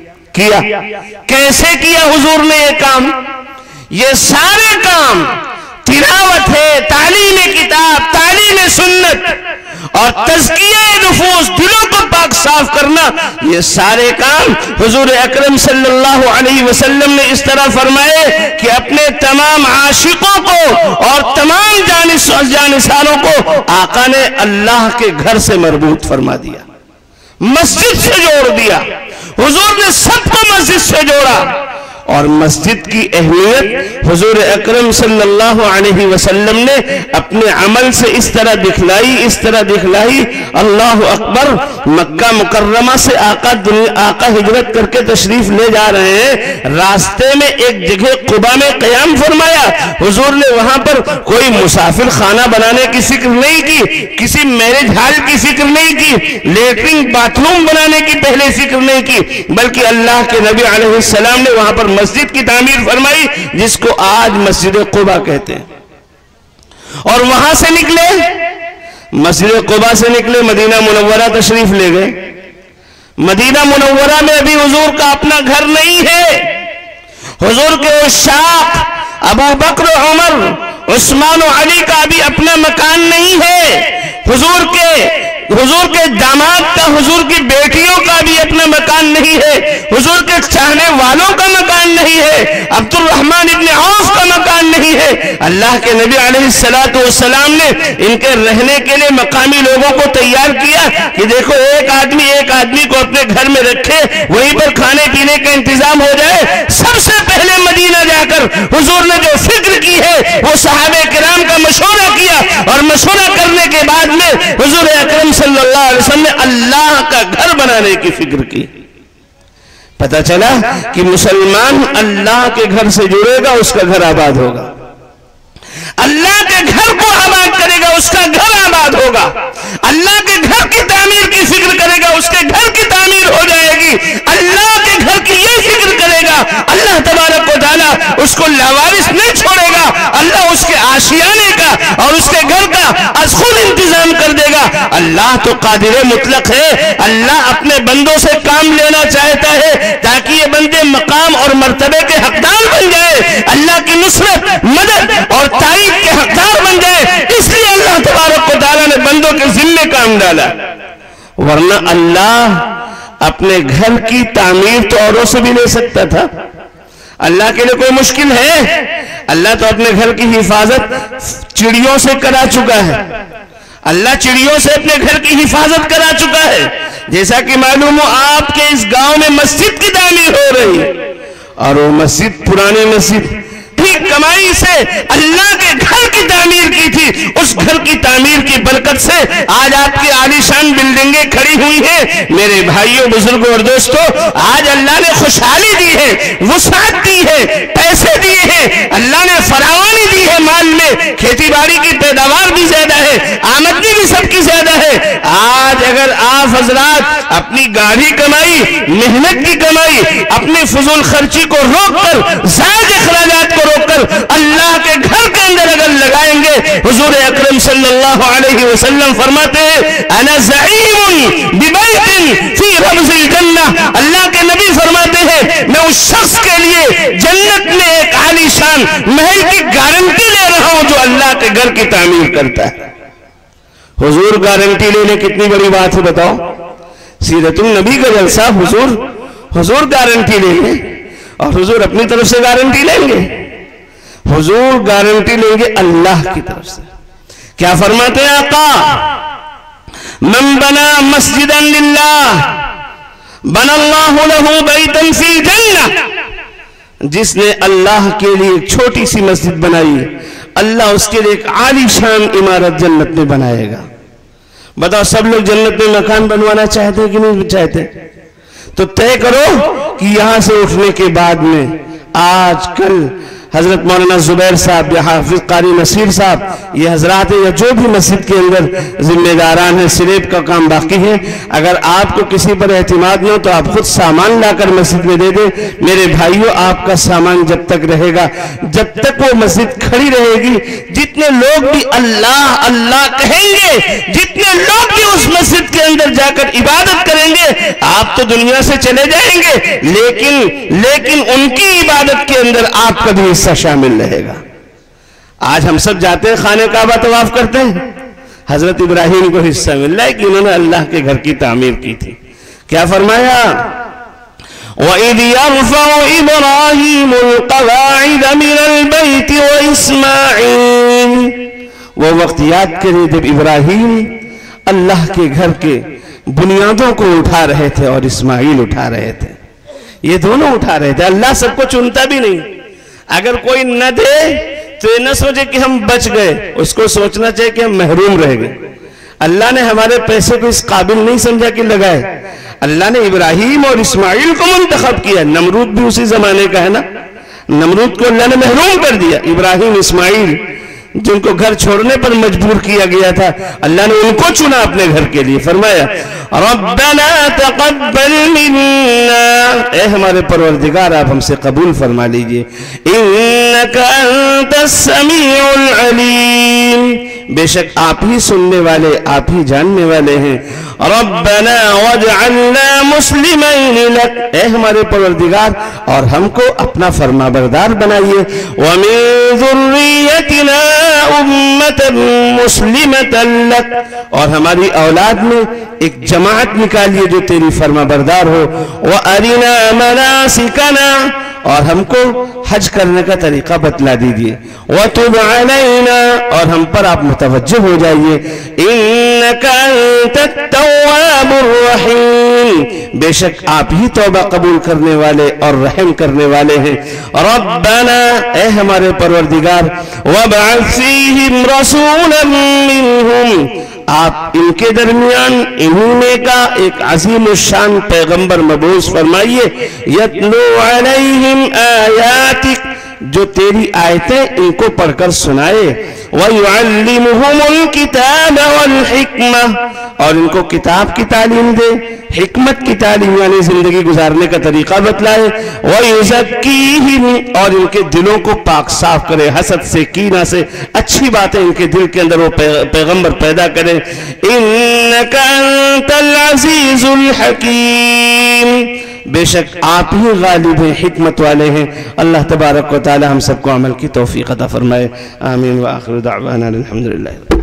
کیسے کیا حضور نے یہ کام؟ یہ سارے کام تلاوت ہے، تعلیم کتاب، تعلیم سنت اور تزکیہ نفوس، دلوں کو پاک صاف کرنا، یہ سارے کام حضور اکرم صلی اللہ علیہ وسلم نے اس طرح فرمائے کہ اپنے تمام عاشقوں کو اور تمام جانثاروں کو آقا نے اللہ کے گھر سے مربوط فرما دیا، مسجد سے جوڑ دیا۔ حضور نے سب کو مسجد سے جوڑا، اور مسجد کی اہمیت حضور اکرم صلی اللہ علیہ وسلم نے اپنے عمل سے اس طرح دکھلائی. اللہ اکبر. مکہ مکرمہ سے آقا ہجرت کر کے تشریف لے جا رہے ہیں. راستے میں ایک جگہ قباء میں قیام فرمایا. حضور نے وہاں پر کوئی مسافر خانہ بنانے کی فکر نہیں کی, کسی میرج ہال کی فکر نہیں کی, لیٹرنگ باتھ روم بنانے کی پہلے فکر نہیں کی, بلکہ اللہ کے نبی علیہ السلام نے وہاں پر مسجد کی تعمیر فرمائی جس کو آج مسجد قباء کہتے ہیں. اور وہاں سے نکلے, مسجد قباء سے نکلے, مدینہ منورہ تشریف لے گئے. مدینہ منورہ میں ابھی حضور کا اپنا گھر نہیں ہے. حضور کے عشاق ابو بکر عمر عثمان و علی کا ابھی اپنا مکان نہیں ہے. حضور کے داماد کا, حضور کی بیٹیوں کا بھی اپنا مکان نہیں ہے. حضور کے چاہنے والوں کا مکان نہیں ہے. عبد الرحمن ابن عوف کا مکان نہیں ہے. اللہ کے نبی علیہ السلام نے ان کے رہنے کے لیے مقامی لوگوں کو تیار کیا کہ دیکھو ایک آدمی کو اپنے گھر میں رکھے, وہیں پر کھانے پینے کا انتظام ہو جائے. سب سے پہلے مدینہ جا کر حضور نے جو فکر کی ہے وہ صحابہ کرام کا مشورہ کیا, اور مشورہ کرنے کے بعد میں حضور اکرم صلی اللہ علیہ وسلم نے اللہ کا گھر بنانے کی فکر کی. پتہ چلا کہ مسلمان اللہ کے گھر سے جڑے گا, اس کا گھر آباد ہوگا. اللہ کے گھر کو آباد کرے گا, اس کا گھر آباد ہوگا. اللہ کے گھر کی تعمیر کی فکر کرے گا, اس کے گھر کی تعمیر ہو جائے گی. اللہ کے گھر کی یہ فکر کرے گا, اللہ تبارک و تعالیٰ اس کو لاوارث نہیں چھوڑے گا. اللہ اس کے آشیانے کا اور اس کے گھر کا از خود انتظام کر دے گا. اللہ تو قادر مطلق ہے. اللہ اپنے بندوں سے کام لینا چاہتا ہے تاکہ یہ بندے مقام اور مرتبے کے حقدار بن جائے, اللہ کی نصرت, مدد اور تعریف کے حقدار بن جائے. اس لیے اللہ تبارک و تعالیٰ نے بندوں کے ذمے کام ڈالا. ورنہ اللہ اپنے گھر کی تعمیر تو اوروں سے بھی لے سکتا تھا. اللہ کے لیے کوئی مشکل ہے؟ اللہ تو اپنے گھر کی حفاظت چڑیوں سے کرا چکا ہے. اللہ چڑیوں سے اپنے گھر کی حفاظت کرا چکا ہے. جیسا کہ معلوم ہو آپ کے اس گاؤں میں مسجد کی تعمیر ہو رہی ہے, اور وہ مسجد پرانی مسجد کمائی سے اللہ کے گھر کی تعمیر کی تھی. اس گھر کی تعمیر کی برکت سے آج آپ کی عالیشان بلڈنگیں کھڑی ہوئی ہیں. میرے بھائیوں, بزرگوں اور دوستوں, آج اللہ نے خوشحالی دی ہے, وسعت دی ہے, پیسے دیے ہیں, اللہ نے فراوانی دی ہے مال میں. کھیتی باڑی کی پیداوار بھی زیادہ ہے, آمدنی بھی سب کی زیادہ ہے. آج اگر آپ حضرات اپنی گاڑی کمائی, محنت کی کمائی, اپنی فضول خرچی کو روک کر, زائد اخراجات کو روک کر اللہ کے گھر کے اندر اگر لگائیں گے, حضور اکرم صلی اللہ علیہ وسلم فرماتے ہیں انا زعیم ببیت فی ربض الجنہ. اللہ کے نبی فرماتے ہیں میں اس شخص کے لیے جنت میں ایک عالی شان محل کی گارنٹی لے رہا ہوں جو اللہ کے گھر کی تعمیر کرتا ہے. حضور گارنٹی لینے کتنی بڑی بات ہے بتاؤ. سیرت النبی کا جلسہ, حضور گارنٹی لیں گے, اور حضور اپنی طرف سے گارنٹی لیں گے. حضور گارنٹی لیں گے اللہ کی طرف سے. کیا فرماتے ہیں آقا؟ من بنا مسجدا للہ بنا اللہ لہ بیتا فی الجنہ. جس نے اللہ کے لیے ایک چھوٹی سی مسجد بنائی, اللہ اس کے لیے ایک عالی شان عمارت جنت میں بنائے گا. بتاؤ سب لوگ جنت میں مکان بنوانا چاہتے کہ نہیں چاہتے؟ تو طے کرو کہ یہاں سے اٹھنے کے بعد میں آج کل حضرت مولانا زبیر صاحب یا حافظ قاری نصیر صاحب, یہ حضرات یا جو بھی مسجد کے اندر ذمہ داران ہیں, سلیب کا کام باقی ہے. اگر آپ کو کسی پر اعتماد نہیں ہو تو آپ خود سامان لا کر مسجد میں دے دیں. میرے بھائیوں, آپ کا سامان جب تک رہے گا, جب تک وہ مسجد کھڑی رہے گی, جتنے لوگ بھی اللہ اللہ کہیں گے, جتنے لوگ بھی اس مسجد کے اندر جا کر عبادت کریں گے, آپ تو دنیا سے چلے جائیں گے, لیکن ان کی عبادت کے اندر آپ کا بھی حصہ شامل رہے گا. آج ہم سب جاتے ہیں خانہ کعبہ طواف کرتے ہیں, حضرت ابراہیم کو حصہ مل رہا ہے کہ انہوں نے اللہ کے گھر کی تعمیر کی تھی. کیا فرمایا؟ وَإِذْ يَرْفَعُ إِبْرَاهِيمُ الْقَوَاعِدَ مِنَ الْبَيْتِ وَإِسْمَاعِيلُ. وہ وقت یاد کریں جب ابراہیم اللہ کے گھر کے بنیادوں کو اٹھا رہے تھے اور اسماعیل اٹھا رہے تھے. یہ دونوں اٹھا رہے تھے. اللہ سب کو چنتا بھی نہیں. اگر کوئی نہ دے تو یہ نہ سوچے کہ ہم بچ گئے, اس کو سوچنا چاہیے کہ ہم محروم رہ گئے. اللہ نے ہمارے پیسے کو اس قابل نہیں سمجھا کہ لگائے. اللہ نے ابراہیم اور اسماعیل کو منتخب کیا. نمرود بھی اسی زمانے کا ہے نا. نمرود کو اللہ نے محروم کر دیا. ابراہیم اسماعیل جن کو گھر چھوڑنے پر مجبور کیا گیا تھا, اللہ نے ان کو چنا اپنے گھر کے لیے. فرمایا ربنا تقبل منا, اے ہمارے پروردگار آپ ہم سے قبول فرما لیجئے. انک انت السمیع العلیم, بے شک آپ ہی سننے والے آپ ہی جاننے والے ہیں. ربنا واجعلنا مسلمین لک, اے ہمارے پروردگار اور ہم کو اپنا فرما بردار بنائیے. ومن ذریتنا امة مسلمة لک, اور ہماری اولاد میں ایک جماعت نکالیے جو تیری فرما بردار ہو. وارنا مناسکنا, اور ہم کو حج کرنے کا طریقہ بتلا دیجئے. وتب علینا, اور ہم پر آپ متوجہ ہو جائیے. انک انت التواب الرحیم, بے شک آپ ہی توبہ قبول کرنے والے اور رحم کرنے والے ہیں. ربنا, اے ہمارے پروردگار, وابعث فیہم رسولا منہم, آپ ان کے درمیان انہی میں کا ایک عظیم الشان پیغمبر مبعوث فرمائیے. یتلو علیہم آیاتک, جو تیری آیتیں ان کو پڑھ کر سنائے. وَيُعَلِّمُهُمُ الْكِتَابَ وَالْحِكْمَةِ, اور ان کو کتاب کی تعلیم دے, حکمت کی تعلیم یعنی زندگی گزارنے کا طریقہ بتلائے. وَيُزَكِّيهِمْ, اور ان کے دلوں کو پاک صاف کرے, حسد سے, کینہ سے, اچھی باتیں ان کے دل کے اندر وہ پیغمبر پیدا کرے. إِنَّكَ أَنْتَ الْعَزِيزُ الْحَكِيمُ, بے شک آپ ہی غالب ہیں, حکمت والے ہیں. اللہ تبارک و تعالی ہم سب کو عمل کی توفیق عطا فرمائے. آمین. وآخر دعوانا الحمدللہ.